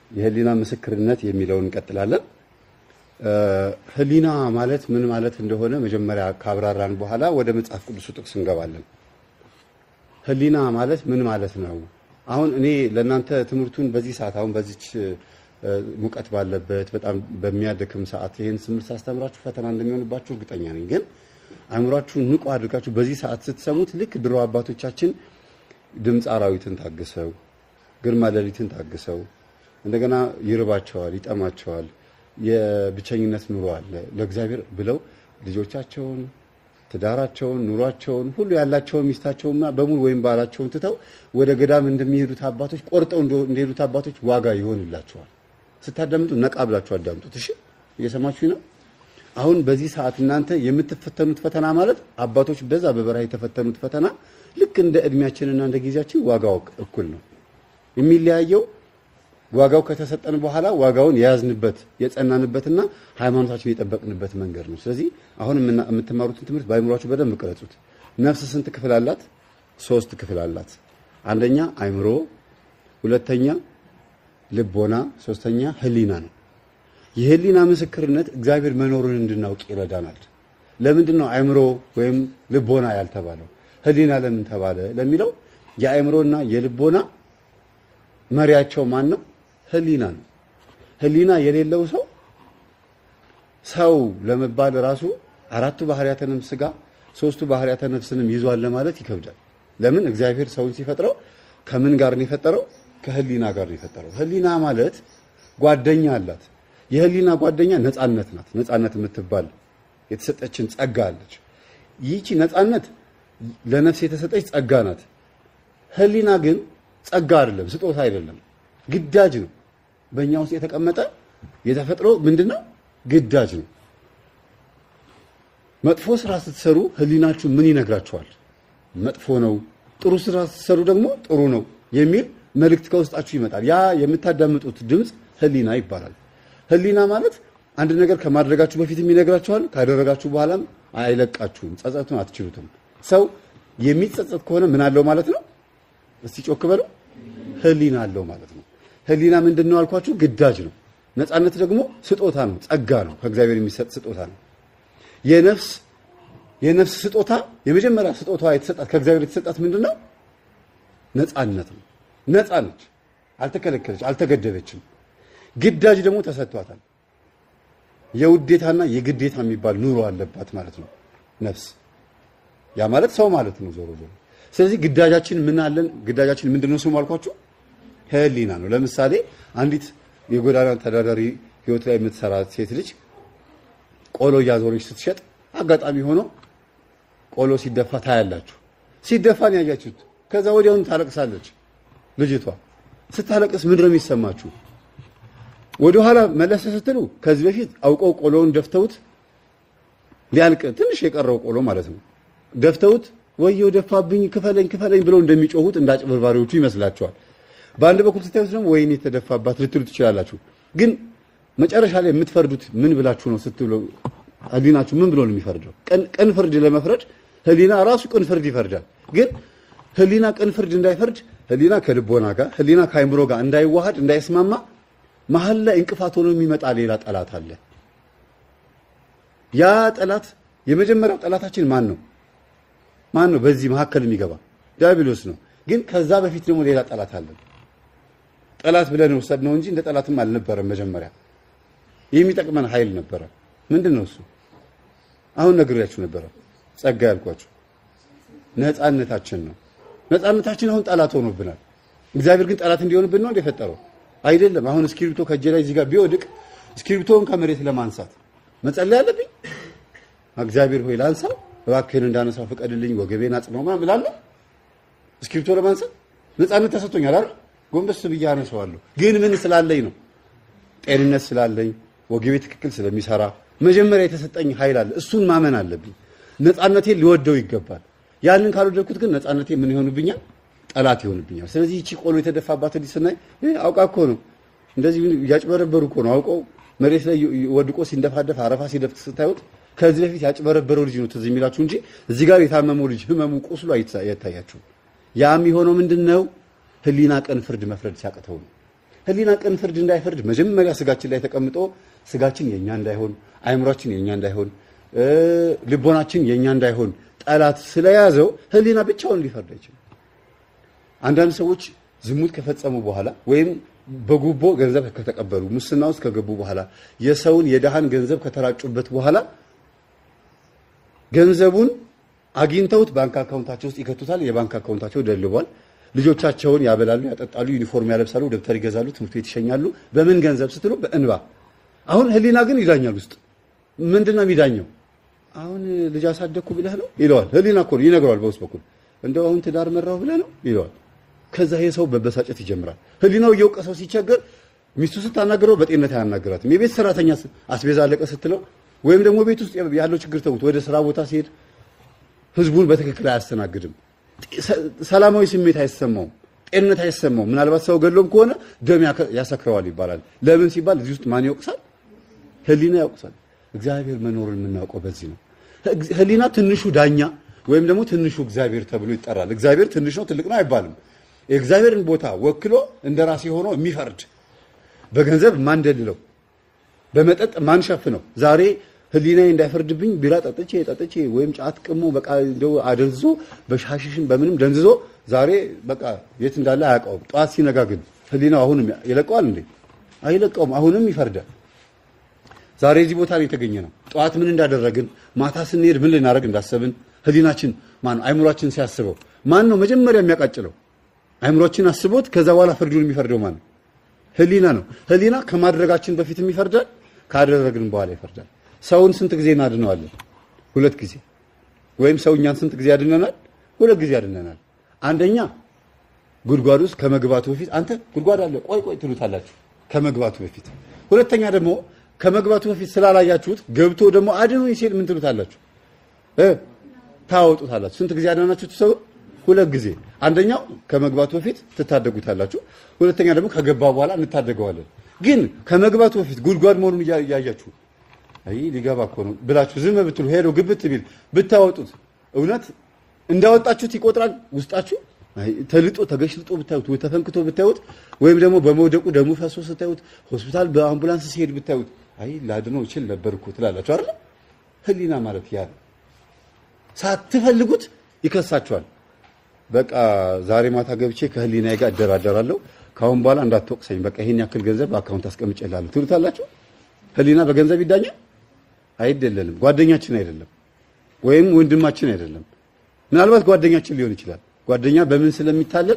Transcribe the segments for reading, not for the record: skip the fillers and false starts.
የህሊና ምስክርነት የሚለውን እንቀጥላለን። ህሊና ማለት ምን ማለት እንደሆነ መጀመሪያ ካብራራን በኋላ ወደ መጽሐፍ ቅዱስ ጥቅስ እንገባለን። ህሊና ማለት ምን ማለት ነው? አሁን እኔ ለእናንተ ትምህርቱን በዚህ ሰዓት አሁን በዚች ሙቀት ባለበት በጣም በሚያደክም ሰዓት ይሄን ትምህርት ሳስተምራችሁ ፈተና እንደሚሆንባችሁ እርግጠኛ ነኝ። ግን አእምሯችሁን ንቁ አድርጋችሁ በዚህ ሰዓት ስትሰሙት ልክ ድሮ አባቶቻችን ድምፅ አራዊትን ታግሰው ግርማ ሌሊትን ታግሰው እንደገና ይርባቸዋል፣ ይጠማቸዋል፣ የብቸኝነት ኑሮ አለ ለእግዚአብሔር ብለው ልጆቻቸውን፣ ትዳራቸውን፣ ኑሯቸውን ሁሉ ያላቸውን ሚስታቸውንና በሙሉ ወይም ባላቸውን ትተው ወደ ገዳም እንደሚሄዱት አባቶች ቆርጠው እንደሄዱት አባቶች ዋጋ ይሆንላቸዋል። ስታዳምጡ ነቃ ብላችሁ አዳምጡት። እሺ እየሰማችሁ ነው? አሁን በዚህ ሰዓት እናንተ የምትፈተኑት ፈተና ማለት አባቶች በዛ በበረሃ የተፈተኑት ፈተና ልክ እንደ እድሜያችንና እንደ ጊዜያችን ዋጋው እኩል ነው። የሚለያየው ዋጋው ከተሰጠን በኋላ ዋጋውን የያዝንበት የጸናንበትና ሃይማኖታችንን የጠበቅንበት መንገድ ነው። ስለዚህ አሁን የምትማሩትን ትምህርት በአይምሮአችሁ በደንብ ቅረጹት። ነፍስ ስንት ክፍል አላት? 3 ክፍል አላት። አንደኛ አይምሮ፣ ሁለተኛ ልቦና፣ ሶስተኛ ህሊና ነው። የህሊና ምስክርነት እግዚአብሔር መኖሩን እንድናውቅ ይረዳናል። ለምንድን ነው አይምሮ ወይም ልቦና ያልተባለው? ህሊና ለምን ተባለ ለሚለው የአይምሮና የልቦና መሪያቸው ማን ነው? ህሊና ነው። ህሊና የሌለው ሰው ለመባል ራሱ 4 ባህሪያተ ነፍስ ሥጋ 3 ባህሪያተ ነፍስንም ይዟል ለማለት ይከብዳል። ለምን? እግዚአብሔር ሰውን ሲፈጥረው ከምን ጋር ነው የፈጠረው? ከህሊና ጋር ነው የፈጠረው። ህሊና ማለት ጓደኛ አላት። የህሊና ጓደኛ ነፃነት ናት። ነፃነት የምትባል የተሰጠችን ጸጋ አለች። ይህቺ ነፃነት ለነፍስ የተሰጠች ጸጋ ናት። ህሊና ግን ጸጋ አይደለም፣ ስጦታ አይደለም፣ ግዳጅ ነው። በእኛ ውስጥ የተቀመጠ የተፈጥሮ ምንድነው? ግዳጅ ነው። መጥፎ ስራ ስትሰሩ ህሊናችሁ ምን ይነግራችኋል? መጥፎ ነው። ጥሩ ስራ ስትሰሩ ደግሞ ጥሩ ነው የሚል መልእክት ከውስጣችሁ ይመጣል። ያ የምታዳምጡት ድምጽ ህሊና ይባላል። ህሊና ማለት አንድ ነገር ከማድረጋችሁ በፊት ይነግራችኋል፣ ካደረጋችሁ በኋላም አይለቃችሁም። ጸጸቱን አትችሉትም። ሰው የሚጸጸት ከሆነ ምን አለው ማለት ነው? እስቲ ጮክ በሉ። ህሊና አለው ማለት ነው። ህሊና ምንድነው አልኳችሁ? ግዳጅ ነው። ነፃነት ደግሞ ስጦታ ነው፣ ጸጋ ነው፣ ከእግዚአብሔር የሚሰጥ ስጦታ ነው። የነፍስ ስጦታ የመጀመሪያ ስጦታ የተሰጣት ከእግዚአብሔር የተሰጣት ምንድነው? ነፃነት ነው። ነፃ ነች፣ አልተከለከለች፣ አልተገደበችም። ግዳጅ ደግሞ ተሰጥቷታል። የውዴታና የግዴታ የሚባል ኑሮ አለባት ማለት ነው ነፍስ። ያ ማለት ሰው ማለት ነው ዞሮ ዞሮ። ስለዚህ ግዳጃችን ምን አለን? ግዳጃችን ምንድነው ስሙ አልኳችሁ? ህሊና ነው። ለምሳሌ አንዲት የጎዳና ተዳዳሪ ህይወት ላይ የምትሰራ ሴት ልጅ ቆሎ እያዞረች ስትሸጥ አጋጣሚ ሆኖ ቆሎ ሲደፋ ታያላችሁ። ሲደፋን ያያችሁት። ከዛ ወዲያውኑ ታለቅሳለች ልጅቷ። ስታለቅስ ምንድን ነው የሚሰማችሁ? ወደኋላ መለስ ስትሉ ከዚህ በፊት አውቀው ቆሎውን ደፍተውት ሊያልቅ ትንሽ የቀረው ቆሎ ማለት ነው ደፍተውት ወየው ደፋብኝ ክፈለኝ ብለው እንደሚጮሁት እንዳጭበርባሪዎቹ ይመስላችኋል። በአንድ በኩል ስታዩት ደግሞ ወይኔ ተደፋባት ልትሉ ትችላላችሁ። ግን መጨረሻ ላይ የምትፈርዱት ምን ብላችሁ ነው ስትሉ ህሊናችሁ ምን ብሎ ነው የሚፈርደው? ቅን ፍርድ ለመፍረድ ህሊና ራሱ ቅን ፍርድ ይፈርዳል። ግን ህሊና ቅን ፍርድ እንዳይፈርድ ህሊና ከልቦና ጋር ህሊና ከአይምሮ ጋር እንዳይዋሃድ እንዳይስማማ መሀል ላይ እንቅፋት ሆኖ የሚመጣ ሌላ ጠላት አለ። ያ ጠላት የመጀመሪያው ጠላታችን ማን ነው? በዚህ መካከል የሚገባ ዲያብሎስ ነው። ግን ከዛ በፊት ደግሞ ሌላ ጠላት አለ። ጠላት ብለን ወሰድነው እንጂ እንደ ጠላትም አልነበረም። መጀመሪያ የሚጠቅመን ኃይል ነበረ። ምንድነው እሱ? አሁን ነግሬያችሁ ነበረ። ጸጋ ያልኳችሁ ነፃነታችን ነው። ነፃነታችን አሁን ጠላት ሆኖብናል። እግዚአብሔር ግን ጠላት እንዲሆንብን ነው እንደፈጠረው አይደለም። አሁን እስክሪብቶ ከእጄ ላይ እዚህ ጋር ቢወድቅ እስክሪብቶውን ከመሬት ለማንሳት መጸለይ አለብኝ። እግዚአብሔር ሆይ ላንሳው እባክህን እንዳነሳው ፍቀድልኝ፣ ወገቤን አጽናው ማለት እላለሁ። እስክሪብቶ ለማንሳት ነፃነት ተሰጥቶኛል አይደል? ጎንበስ ብዬ አነሳዋለሁ። ግን ምን ስላለኝ ነው? ጤንነት ስላለኝ፣ ወገቤ ትክክል ስለሚሰራ መጀመሪያ የተሰጠኝ ኃይል አለ። እሱን ማመን አለብኝ። ነፃነቴን ሊወደው ይገባል። ያንን ካልወደድኩት ግን ነፃነቴ ምን ይሆንብኛል? ጠላት ይሆንብኛል። ስለዚህ እቺ ቆሎ የተደፋባት ልጅ ስናይ አውቃ እኮ ነው እንደዚህ ያጭበረበሩ እኮ ነው አውቀው መሬት ላይ ወድቆ ሲንደፋደፍ አረፋ ሲደፍት ስታዩት ከዚህ በፊት ያጭበረበረው ልጅ ነው ትዝ የሚላችሁ እንጂ እዚህ ጋር የታመመው ልጅ ህመሙ ቁስሉ አይታያችሁ። ያም የሆነው ምንድነው? ህሊና ቀን ፍርድ መፍረድ ሲያቅተው ነው። ህሊና ቅን ፍርድ እንዳይፈርድ መጀመሪያ ስጋችን ላይ ተቀምጦ ስጋችን የኛ እንዳይሆን አይምሮአችን የኛ እንዳይሆን ልቦናችን የኛ እንዳይሆን ጠላት ስለያዘው ህሊና ብቻውን ሊፈርድ አይችልም። አንዳንድ ሰዎች ዝሙት ከፈጸሙ በኋላ ወይም በጉቦ ገንዘብ ከተቀበሉ ሙስና ውስጥ ከገቡ በኋላ የሰውን የደሃን ገንዘብ ከተራጩበት በኋላ ገንዘቡን አግኝተውት ባንክ አካውንታቸው ውስጥ ይከቱታል። የባንክ አካውንታቸው ደልቧል። ልጆቻቸውን ያበላሉ፣ ያጠጣሉ፣ ዩኒፎርም ያለብሳሉ፣ ደብተር ይገዛሉ፣ ትምህርት ቤት ይሸኛሉ። በምን ገንዘብ ስትሉ በእንባ። አሁን ህሊና ግን ይዳኛል። ውስጥ ምንድነው የሚዳኘው? አሁን ልጅ አሳደኩ ብለህ ነው ይለዋል። ህሊና እኮ ይነግረዋል በውስጥ በኩል እንደው አሁን ትዳር መራው ብለህ ነው ይለዋል። ከዛ ይሄ ሰው በበሳጨት ይጀምራል። ህሊናው እየወቀሰው ሲቸገር ሚስቱ ስታናገረው በጤንነት አያናግራትም። የቤት ሰራተኛ አስቤዛ አለቀ ስትለው ወይም ደግሞ ቤት ውስጥ ያለው ችግር ተውት ወደ ስራ ቦታ ሲሄድ ህዝቡን በትክክል አያስተናግድም። ሰላማዊ ስሜት አይሰማውም፣ ጤንነት አይሰማውም። ምናልባት ሰው ገሎም ከሆነ ደም ያሰክረዋል ይባላል። ለምን ሲባል እዚህ ውስጥ ማን ይወቅሳል? ህሊና ይወቅሳል። እግዚአብሔር መኖሩን የምናውቀው በዚህ ነው። ህሊና ትንሹ ዳኛ ወይም ደግሞ ትንሹ እግዚአብሔር ተብሎ ይጠራል። እግዚአብሔር ትንሽ ነው ትልቅ ነው አይባልም። የእግዚአብሔርን ቦታ ወክሎ እንደራሴ ሆኖ የሚፈርድ በገንዘብ ማን ደልለው በመጠጥ ማን ሸፍነው ዛሬ ህሊናዬ እንዳይፈርድብኝ ቢራ ጠጥቼ ወይም ጫት ቅሞ በቃ እንደው አደንዝዞ በሻሽሽን በምንም ደንዝዞ ዛሬ በቃ የት እንዳለ አያውቀውም። ጧት ሲነጋ ግን ህሊናው አሁንም ይለቀዋል እንዴ? አይለቀውም። አሁንም ይፈርዳል። ዛሬ እዚህ ቦታ ላይ የተገኘ ነው። ጧት ምን እንዳደረግን ማታ ስንሄድ ምን ልናደርግ እንዳሰብን ህሊናችን ማን አይምሮአችን ሲያስበው ማን ነው መጀመሪያ የሚያቃጭለው? አይምሮአችን አስቦት ከዛ በኋላ ፍርዱን የሚፈርደው ማን ነው? ህሊና ነው። ህሊና ከማድረጋችን በፊትም ይፈርዳል፣ ካደረግን በኋላ ይፈርዳል። ሰውን ስንት ጊዜ እናድነዋለን? 2 ጊዜ። ወይም ሰው እኛን ስንት ጊዜ ያድነናል? 2 ጊዜ ያድነናል። አንደኛ ጉድጓድ ውስጥ ከመግባቱ በፊት አንተ ጉድጓድ አለ ቆይ ትሉታላችሁ ከመግባቱ በፊት። ሁለተኛ ደግሞ ከመግባቱ በፊት ስላላያችሁት ገብቶ ደግሞ አድኑኝ ሲል ምን ትሉታላችሁ? ታወጡታላችሁ። ስንት ጊዜ ያድናችሁት ሰው? 2 ጊዜ። አንደኛው ከመግባቱ በፊት ትታደጉታላችሁ። ሁለተኛ ደግሞ ከገባ በኋላ እንታደገዋለን። ግን ከመግባቱ በፊት ጉድጓድ መሆኑን ያያችሁ አይ ሊገባ እኮ ነው ብላችሁ ዝም ብትሉ ሄዶ ግብት ቢል ብታወጡት እውነት እንዳወጣችሁት ይቆጥራል ውስጣችሁ? አይ ተልጦ ተገሽልጦ ብታዩት ወይ ተፈንክቶ ብታዩት ወይም ደግሞ በመውደቁ ደሙ ፈሶ ስታዩት ሆስፒታል በአምቡላንስ ሲሄድ ብታዩት አይ ላድነው ይችል ነበር እኮ ትላላችሁ አይደል? ህሊና ማለት ያ ሳትፈልጉት ይከሳችኋል። በቃ ዛሬ ማታ ገብቼ ከህሊናዬ ጋር እደራደራለሁ፣ ካሁን በኋላ እንዳትወቅሰኝ፣ በቃ ይሄን ያክል ገንዘብ አካውንት አስቀምጬልሃለሁ ትሉታላችሁ። ህሊና በገንዘብ ይዳኛል? አይደለም። ጓደኛችን አይደለም ወይም ወንድማችን አይደለም። ምናልባት ጓደኛችን ሊሆን ይችላል። ጓደኛ በምን ስለሚታለል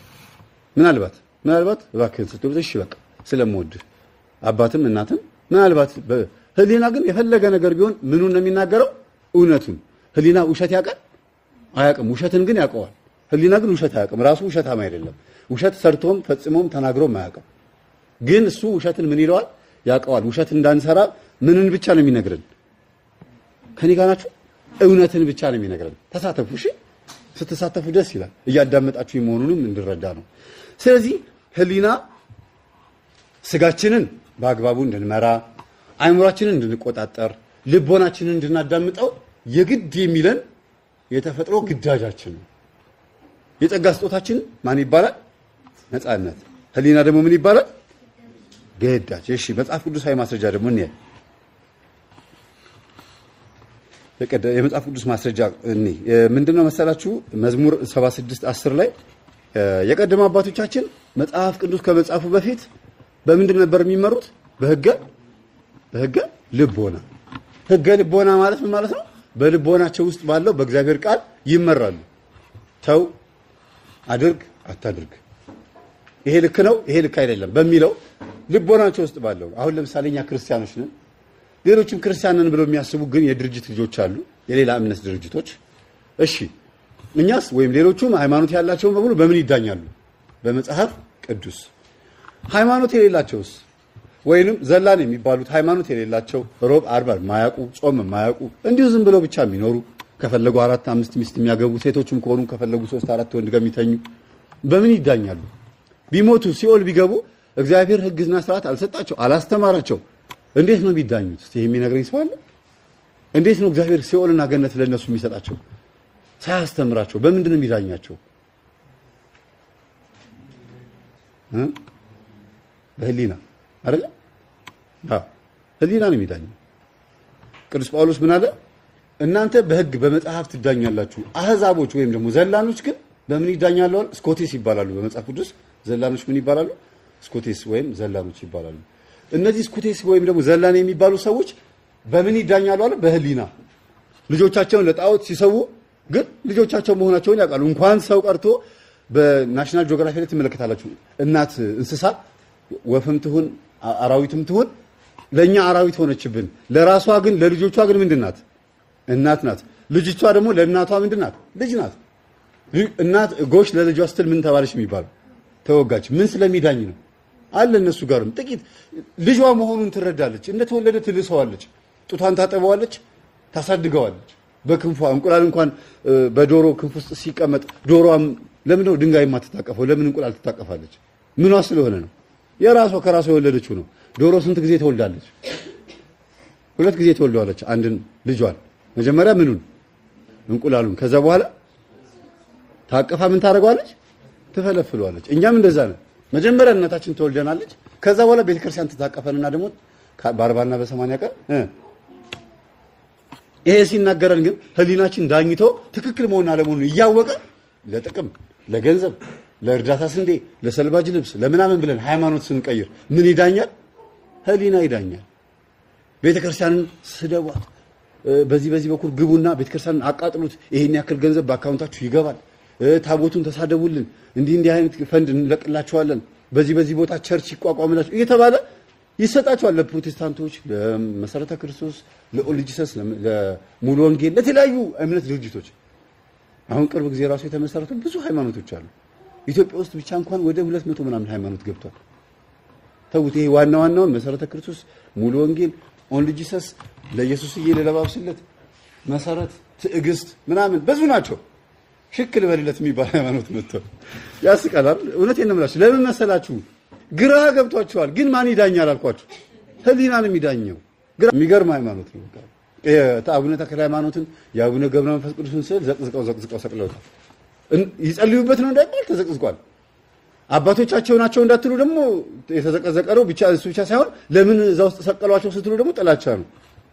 ምናልባት እባክህን ስትሉት እሺ በቃ ስለምወድህ አባትም እናትም ምናልባት ህሊና ግን የፈለገ ነገር ቢሆን ምኑን ነው የሚናገረው? እውነቱን። ህሊና ውሸት ያውቃል? አያውቅም። ውሸትን ግን ያውቀዋል። ህሊና ግን ውሸት አያውቅም። ራሱ ውሸታም አይደለም። ውሸት ሰርቶም ፈጽሞም ተናግሮም አያውቅም። ግን እሱ ውሸትን ምን ይለዋል? ያውቀዋል። ውሸት እንዳንሰራ ምንን ብቻ ነው የሚነግረን? ከኔ ጋር ናችሁ? እውነትን ብቻ ነው የሚነግረን። ተሳተፉ። እሺ ስትሳተፉ ደስ ይላል። እያዳመጣችሁ መሆኑንም እንድረዳ ነው። ስለዚህ ህሊና ስጋችንን በአግባቡ እንድንመራ፣ አይምሮአችንን እንድንቆጣጠር፣ ልቦናችንን እንድናዳምጠው የግድ የሚለን የተፈጥሮ ግዳጃችን ነው። የጸጋ ስጦታችን ማን ይባላል? ነፃነት። ህሊና ደግሞ ምን ይባላል? ግዳጅ። እሺ መጽሐፍ ቅዱሳዊ ማስረጃ ደግሞ እንየው። የመጽሐፍ ቅዱስ ማስረጃ ምንድነው መሰላችሁ? መዝሙር 76:10 ላይ የቀደሙ አባቶቻችን መጽሐፍ ቅዱስ ከመጻፉ በፊት በምንድን ነበር የሚመሩት? በህገ ልቦና። ህገ ልቦና ማለት ምን ማለት ነው? በልቦናቸው ውስጥ ባለው በእግዚአብሔር ቃል ይመራሉ። ተው፣ አድርግ፣ አታድርግ፣ ይሄ ልክ ነው፣ ይሄ ልክ አይደለም በሚለው ልቦናቸው ውስጥ ባለው። አሁን ለምሳሌ እኛ ክርስቲያኖች ነን፣ ሌሎችም ክርስቲያን ነን ብለው የሚያስቡ ግን የድርጅት ልጆች አሉ፣ የሌላ እምነት ድርጅቶች። እሺ እኛስ ወይም ሌሎቹም ሃይማኖት ያላቸው በሙሉ በምን ይዳኛሉ? በመጽሐፍ ቅዱስ። ሃይማኖት የሌላቸውስ ወይንም ዘላን የሚባሉት ሃይማኖት የሌላቸው ሮብ አርባ ማያውቁ ጾም ማያውቁ እንዲሁ ዝም ብለው ብቻ የሚኖሩ ከፈለጉ 4 5 ሚስት የሚያገቡ ሴቶችም ከሆኑ ከፈለጉ 3 4 ወንድ ጋር የሚተኙ በምን ይዳኛሉ? ቢሞቱ ሲኦል ቢገቡ እግዚአብሔር ሕግና ስርዓት አልሰጣቸው አላስተማራቸው እንዴት ነው ቢዳኙት? እስቲ የሚነግረኝ ሰው አለ? እንዴት ነው እግዚአብሔር ሲኦልና ገነት ለነሱ የሚሰጣቸው ሳያስተምራቸው? በምንድን ነው የሚዳኛቸው? በህሊና አይደል? ህሊና ነው የሚዳኘው። ቅዱስ ጳውሎስ ምን አለ? እናንተ በህግ በመጽሐፍ ትዳኛላችሁ፣ አህዛቦች ወይም ደግሞ ዘላኖች ግን በምን ይዳኛሉ? ስኮቴስ ይባላሉ። በመጽሐፍ ቅዱስ ዘላኖች ምን ይባላሉ? ስኮቴስ ወይም ዘላኖች ይባላሉ። እነዚህ ስኮቴስ ወይም ደግሞ ዘላን የሚባሉ ሰዎች በምን ይዳኛሉ አለ? በህሊና። ልጆቻቸውን ለጣዖት ሲሰዉ ግን ልጆቻቸው መሆናቸውን ያውቃሉ። እንኳን ሰው ቀርቶ በናሽናል ጂኦግራፊ ላይ ትመለከታላችሁ። እናት እንስሳ ወፍም ትሁን አራዊትም ትሁን ለኛ አራዊት ሆነችብን፣ ለራሷ ግን ለልጆቿ ግን ምንድናት? እናት ናት። ልጅቷ ደግሞ ለእናቷ ምንድናት? ልጅ ናት። እናት ጎሽ ለልጇ ስትል ምን ተባለች የሚባለው? ተወጋች። ምን ስለሚዳኝ ነው አለ። እነሱ ጋርም ጥቂት ልጇ መሆኑን ትረዳለች። እንደተወለደ ትልሰዋለች፣ ጡቷን ታጠበዋለች፣ ታሳድገዋለች። በክንፏ እንቁላል እንኳን በዶሮ ክንፍ ውስጥ ሲቀመጥ ዶሮዋም ለምን ነው ድንጋይ የማትታቀፈው? ለምን እንቁላል ትታቀፋለች? ምኗ ስለሆነ ነው? የራሷ ከራሷ የወለደችው ነው። ዶሮ ስንት ጊዜ ትወልዳለች? 2 ጊዜ ትወልደዋለች አንድን ልጇን። መጀመሪያ ምኑን? እንቁላሉን። ከዛ በኋላ ታቀፋ ምን ታደርገዋለች? ትፈለፍለዋለች። እኛም እንደዛ ነው። መጀመሪያ እናታችን ትወልደናለች። ከዛ በኋላ ቤተክርስቲያን ትታቀፈንና ደግሞ በ40 እና በ80 ቀን ይሄ ሲናገረን ግን ህሊናችን ዳኝቶ ትክክል መሆን አለመሆኑን እያወቀ ለጥቅም፣ ለገንዘብ፣ ለእርዳታ ስንዴ፣ ለሰልባጅ ልብስ፣ ለምናምን ብለን ሃይማኖት ስንቀይር ምን ይዳኛል? ህሊና ይዳኛል። ቤተክርስቲያንን ስደቧት፣ በዚህ በኩል ግቡና ቤተክርስቲያንን አቃጥሉት፣ ይሄን ያክል ገንዘብ በአካውንታችሁ ይገባል፣ ታቦቱን ተሳደቡልን፣ እንዲህ አይነት ፈንድ እንለቅላችኋለን፣ በዚህ ቦታ ቸርች ይቋቋምላችሁ እየተባለ ይሰጣቸዋል። ለፕሮቴስታንቶች፣ ለመሰረተ ክርስቶስ፣ ለኦልጂሰስ፣ ለሙሉ ወንጌል፣ ለተለያዩ እምነት ድርጅቶች። አሁን ቅርብ ጊዜ ራሱ የተመሰረቱ ብዙ ሃይማኖቶች አሉ። ኢትዮጵያ ውስጥ ብቻ እንኳን ወደ 200 ምናምን ሃይማኖት ገብቷል። ተውት። ይሄ ዋናውን መሰረተ ክርስቶስ፣ ሙሉ ወንጌል፣ ኦልጂሰስ፣ ለኢየሱስዬ ለለባብስለት፣ መሰረት፣ ትዕግስት ምናምን ብዙ ናቸው። ሽክል በሌለት የሚባል ሃይማኖት መጥቷል። ያስቀላል። እውነቴን ነው የምላችሁ። ለምን መሰላችሁ? ግራ ገብቷቸዋል። ግን ማን ይዳኛል አልኳችሁ? ህሊናን የሚዳኘው። ግራ የሚገርም ሃይማኖት ነው። አቡነ ተክለ ሃይማኖትን የአቡነ ገብረ መንፈስ ቅዱስን ስዕል ዘቅዝቀው ሰቅለውታል። ይጸልዩበት ነው እንዳይባል ተዘቅዝቋል። አባቶቻቸው ናቸው እንዳትሉ ደግሞ የተዘቀዘቀ ነው። ብቻ እሱ ብቻ ሳይሆን ለምን እዛ ውስጥ ሰቀሏቸው ስትሉ ደግሞ ጥላቻ ነው።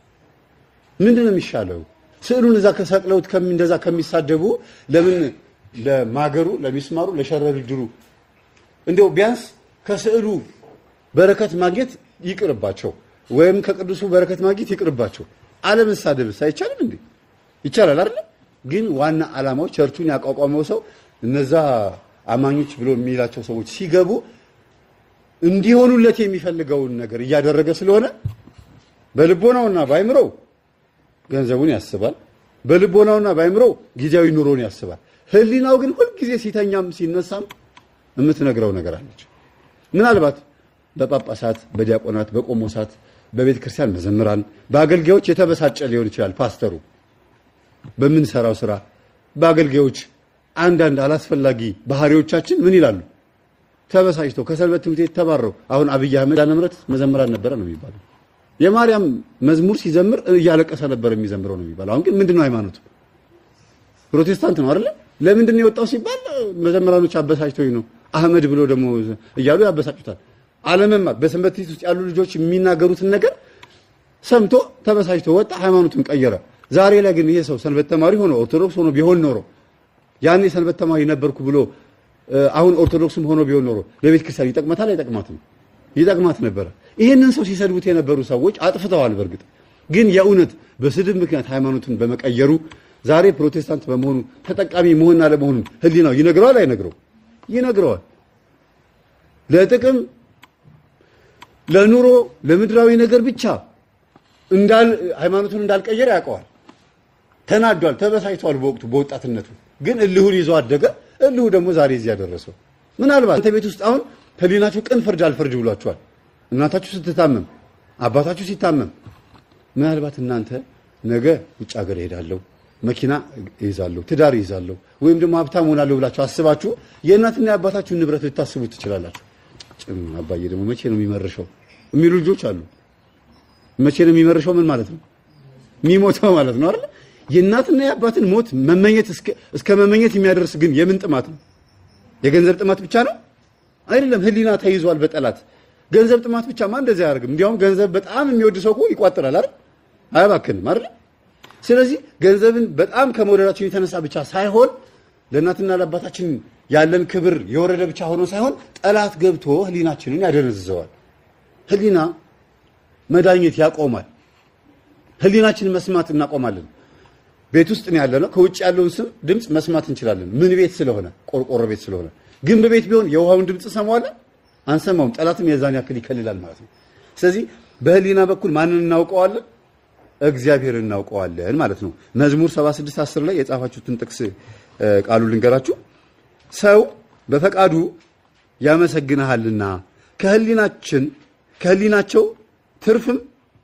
ምንድን ነው የሚሻለው? ስዕሉን እዛ ከሰቅለውት እንደዛ ከሚሳደቡ ለምን ለማገሩ፣ ለሚስማሩ፣ ለሸረሪድሩ እንደው ቢያንስ ከስዕሉ በረከት ማግኘት ይቅርባቸው፣ ወይም ከቅዱሱ በረከት ማግኘት ይቅርባቸው። አለመሳደብስ አይቻልም እንዴ? ይቻላል አይደል? ግን ዋና ዓላማው ቸርቹን ያቋቋመው ሰው እነዛ አማኞች ብሎ የሚላቸው ሰዎች ሲገቡ እንዲሆኑለት የሚፈልገውን ነገር እያደረገ ስለሆነ በልቦናውና ባይምሮው ገንዘቡን ያስባል፣ በልቦናውና ባይምሮው ጊዜያዊ ኑሮን ያስባል። ህሊናው ግን ሁልጊዜ ሲተኛም ሲነሳም የምትነግረው ነገር አለች። ምናልባት በጳጳሳት፣ በዲያቆናት፣ በቆሞሳት፣ በቤተ ክርስቲያን መዘምራን፣ በአገልጋዮች የተበሳጨ ሊሆን ይችላል። ፓስተሩ በምንሰራው ስራ በአገልጋዮች አንዳንድ አላስፈላጊ ባህሪዎቻችን ምን ይላሉ? ተበሳጭተው ከሰንበት ትምህርት ቤት ተባረው። አሁን አብይ አህመድ ዳነምረት መዘምራን ነበረ ነው የሚባለው። የማርያም መዝሙር ሲዘምር እያለቀሰ ነበር የሚዘምረው ነው የሚባለው። አሁን ግን ምንድነው ሃይማኖቱ? ፕሮቴስታንት ነው አይደል? ለምንድን ነው የወጣው ሲባል መዘምራኖች አበሳጭተው ነው አህመድ ብሎ ደግሞ እያሉ ያበሳጩታል። አለመማር በሰንበት ትምህርት ውስጥ ያሉ ልጆች የሚናገሩትን ነገር ሰምቶ ተበሳጭቶ ወጣ፣ ሃይማኖቱን ቀየረ። ዛሬ ላይ ግን ይሄ ሰው ሰንበት ተማሪ ሆኖ ኦርቶዶክስ ሆኖ ቢሆን ኖሮ ያኔ ሰንበት ተማሪ ነበርኩ ብሎ አሁን ኦርቶዶክስም ሆኖ ቢሆን ኖሮ ለቤተ ክርስቲያን ይጠቅማታል አይጠቅማትም? ይጠቅማት ነበር። ይሄንን ሰው ሲሰድቡት የነበሩ ሰዎች አጥፍተዋል። በርግጥ ግን የእውነት በስድብ ምክንያት ሃይማኖቱን በመቀየሩ ዛሬ ፕሮቴስታንት በመሆኑ ተጠቃሚ መሆን አለ መሆኑን ህሊናው ይነግረዋል አይነግረው? ይነግረዋል። ለጥቅም፣ ለኑሮ፣ ለምድራዊ ነገር ብቻ ሃይማኖቱን እንዳልቀየረ ያውቀዋል። ተናዷል፣ ተበሳጭቷል። በወቅቱ በወጣትነቱ ግን እልሁን ይዞ አደገ። እልሁ ደግሞ ዛሬ እዚህ ያደረሰው። ምናልባት አንተ ቤት ውስጥ አሁን ህሊናችሁ ቅን ፍርድ አልፈርድ ብሏችኋል። እናታችሁ ስትታመም፣ አባታችሁ ሲታመም ምናልባት እናንተ ነገ ውጭ ሀገር እሄዳለሁ፣ መኪና ይዛለሁ፣ ትዳር ይዛለሁ ወይም ደግሞ ሀብታም ሆናለሁ ብላችሁ አስባችሁ የእናትና የአባታችሁን ንብረት ልታስቡ ትችላላችሁ። አባዬ ደግሞ መቼ ነው የሚመርሸው የሚሉ ልጆች አሉ። መቼ ነው የሚመርሸው? ምን ማለት ነው? የሚሞተው ማለት ነው አይደል? የእናትና የአባትን ሞት መመኘት እስከ መመኘት የሚያደርስ ግን የምን ጥማት ነው? የገንዘብ ጥማት ብቻ ነው አይደለም። ህሊና ተይዟል በጠላት ገንዘብ ጥማት ብቻማ እንደዚህ አያደርግም። እንዲያውም ገንዘብ በጣም የሚወድ ሰው እኮ ይቋጥራል አይደል? አያባክንም አይደል? ስለዚህ ገንዘብን በጣም ከመውደዳችን የተነሳ ብቻ ሳይሆን ለእናትና ለአባታችን ያለን ክብር የወረደ ብቻ ሆኖ ሳይሆን ጠላት ገብቶ ህሊናችንን ያደነዝዘዋል። ህሊና መዳኘት ያቆማል። ህሊናችንን መስማት እናቆማለን። ቤት ውስጥ ነው ያለነው። ከውጭ ያለውን ድምጽ መስማት እንችላለን። ምን ቤት ስለሆነ ቆርቆሮ ቤት ስለሆነ። ግንብ ቤት ቢሆን የውሃውን ድምጽ ሰማዋለን? አንሰማውም። ጠላትም የዛን ያክል ይከልላል ማለት ነው። ስለዚህ በህሊና በኩል ማንን እናውቀዋለን? እግዚአብሔር እናውቀዋለን ማለት ነው። መዝሙር 76:10 ላይ የጻፋችሁትን ጥቅስ ቃሉ ልንገራችሁ። ሰው በፈቃዱ ያመሰግንሃልና ከህሊናቸው ትርፍም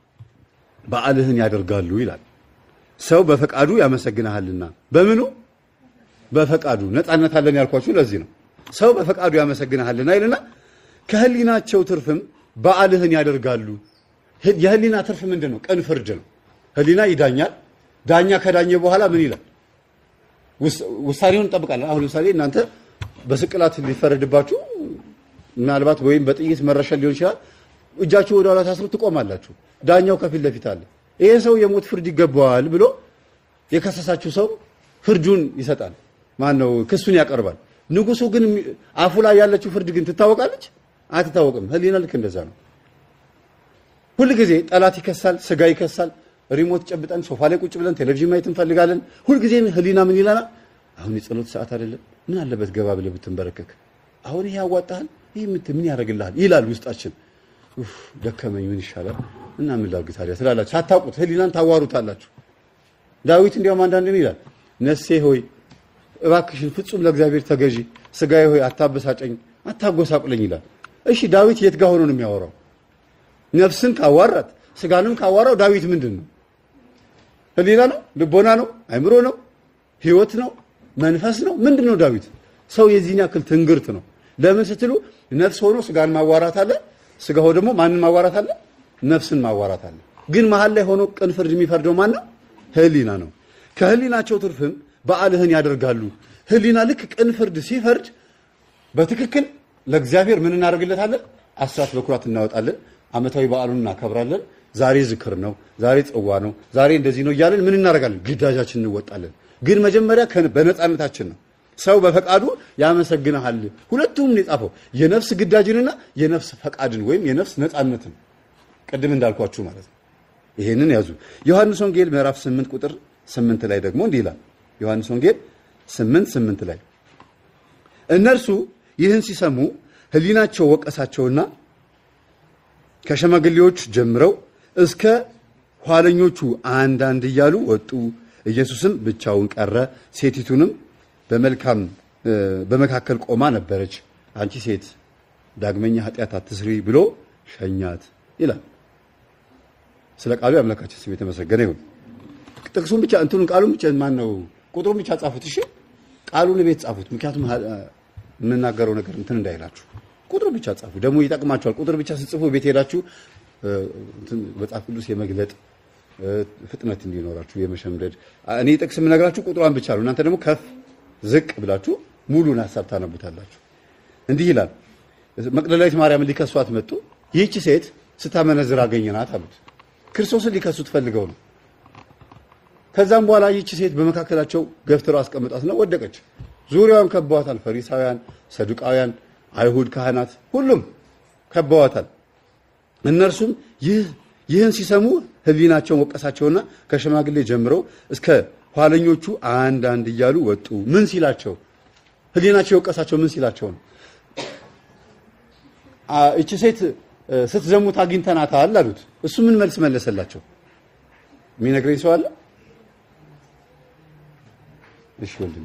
በዓልህን ያደርጋሉ ይላል። ሰው በፈቃዱ ያመሰግንሃልና በምኑ? በፈቃዱ። ነፃነት አለን ያልኳችሁ ለዚህ ነው። ሰው በፈቃዱ ያመሰግንሃልና ይልና ከህሊናቸው ትርፍም በዓልህን ያደርጋሉ። የህሊና ትርፍ ምንድነው? ቅን ፍርድ ነው። ህሊና ይዳኛል። ዳኛ ከዳኘ በኋላ ምን ይላል? ውሳኔውን እንጠብቃለን። አሁን ለምሳሌ እናንተ በስቅላት ሊፈረድባችሁ ምናልባት ወይም በጥይት መረሸን ሊሆን ይችላል። እጃችሁ ወደ ኋላ ታስሩ ትቆማላችሁ። ዳኛው ከፊት ለፊት አለ። ይሄ ሰው የሞት ፍርድ ይገባዋል ብሎ የከሰሳችሁ ሰው ፍርዱን ይሰጣል። ማን ነው? ክሱን ያቀርባል። ንጉሱ ግን አፉ ላይ ያለችው ፍርድ ግን ትታወቃለች? አትታወቅም። ህሊና ልክ እንደዛ ነው። ሁሉ ጊዜ ጠላት ይከሳል፣ ስጋ ይከሳል። ሪሞት ጨብጠን ሶፋ ላይ ቁጭ ብለን ቴሌቪዥን ማየት እንፈልጋለን። ሁሉ ጊዜ ህሊና ምን ይላል? አሁን የጸሎት ሰዓት አይደለም? ምን አለበት ገባ ብለህ ብትንበረከክ? አሁን ይሄ ያዋጣሃል? ይሄ ምን ያደርግልሃል? ይላል ውስጣችን። ደከመኝ ምን ይሻላል እና ምን ላድርግ ታዲያ ትላላችሁ። ሳታውቁት ህሊናን ታዋሩታላችሁ። ዳዊት እንዲያውም አንዳንድ ይላል ነፍሴ ሆይ እባክሽን ፍጹም ለእግዚአብሔር ተገዢ፣ ስጋዬ ሆይ አታበሳጨኝ፣ አታጎሳቁለኝ ይላል። እሺ ዳዊት የት ጋር ሆኖ ነው የሚያወራው? ነፍስን ካዋራት ስጋንም ካዋራው ዳዊት ምንድነው? ህሊና ነው? ልቦና ነው? አእምሮ ነው? ህይወት ነው? መንፈስ ነው? ምንድነው ዳዊት? ሰው የዚህን ያክል ትንግርት ነው። ለምን ስትሉ ነፍስ ሆኖ ስጋን ማዋራት አለ፣ ስጋው ደግሞ ማንን ማዋራት አለ? ነፍስን ማዋራት አለ። ግን መሃል ላይ ሆኖ ቅን ፍርድ የሚፈርደው ማን ነው? ህሊና ነው። ከህሊናቸው ትርፍም በዓልህን ያደርጋሉ። ህሊና ልክ ቅን ፍርድ ሲፈርድ በትክክል ለእግዚአብሔር ምን እናደርግለታለን? አስራት በኩራት እናወጣለን። ዓመታዊ በዓሉን እናከብራለን። ዛሬ ዝክር ነው፣ ዛሬ ጽዋ ነው፣ ዛሬ እንደዚህ ነው እያለን ምን እናደርጋለን? ግዳጃችን እንወጣለን። ግን መጀመሪያ በነፃነታችን ነው። ሰው በፈቃዱ ያመሰግንሃል። ሁለቱም ነው የጻፈው፣ የነፍስ ግዳጅንና የነፍስ ፈቃድን ወይም የነፍስ ነፃነትን። ቅድም እንዳልኳችሁ ማለት ነው። ይሄንን ያዙ። ዮሐንስ ወንጌል ምዕራፍ 8 ቁጥር 8 ላይ ደግሞ እንዲህ ይላል። ዮሐንስ ወንጌል 8:8 ላይ እነርሱ ይህን ሲሰሙ ህሊናቸው ወቀሳቸውና ከሽማግሌዎች ጀምረው እስከ ኋለኞቹ አንዳንድ እያሉ ወጡ። ኢየሱስም ብቻውን ቀረ። ሴቲቱንም በመካከል ቆማ ነበረች። አንቺ ሴት ዳግመኛ ኃጢአት አትስሪ ብሎ ሸኛት ይላል። ስለ ቃሉ የአምላካችን ስም የተመሰገነ ይሁን። ጥቅሱን ብቻ ቃሉን ብቻ ነው ቁጥሩን ብቻ ጻፉት። እሺ ቃሉን ቤት ጻፉት። ምክንያቱም የምናገረው ነገር እንዳይላችሁ ቁጥሩ ብቻ ጻፉ። ደግሞ ይጠቅማችኋል። ቁጥር ብቻ ስትጽፉ ቤት ሄዳችሁ መጽሐፍ ቅዱስ የመግለጥ ፍጥነት እንዲኖራችሁ የመሸምደድ እኔ ጥቅስ የምነግራችሁ ቁጥሯን ብቻ ነው። እናንተ ደግሞ ከፍ ዝቅ ብላችሁ ሙሉን ሐሳብ ታነቡታላችሁ። እንዲህ ይላል። መቅደላዊት ማርያም ሊከሷት መጡ። ይህች ሴት ስታመነዝር አገኘናት አሉት። ክርስቶስን ሊከሱት ፈልገው ነው። ከዛም በኋላ ይህች ሴት በመካከላቸው ገፍትረው አስቀምጧት ነው ወደቀች። ዙሪያውን ከበዋታል። ፈሪሳውያን፣ ሰዱቃውያን፣ አይሁድ ካህናት ሁሉም ከበዋታል። እነርሱም ይህን ሲሰሙ ህሊናቸውን ወቀሳቸውና ከሽማግሌ ጀምረው እስከ ኋለኞቹ አንዳንድ እያሉ ወጡ። ምን ሲላቸው? ህሊናቸው ወቀሳቸው ምን ሲላቸው ነው? እቺ ሴት ስትዘሙት አግኝተናታል አሉት። እሱ ምን መልስ መለሰላቸው? የሚነግረኝ ሰው አለ? እሺ ወንድም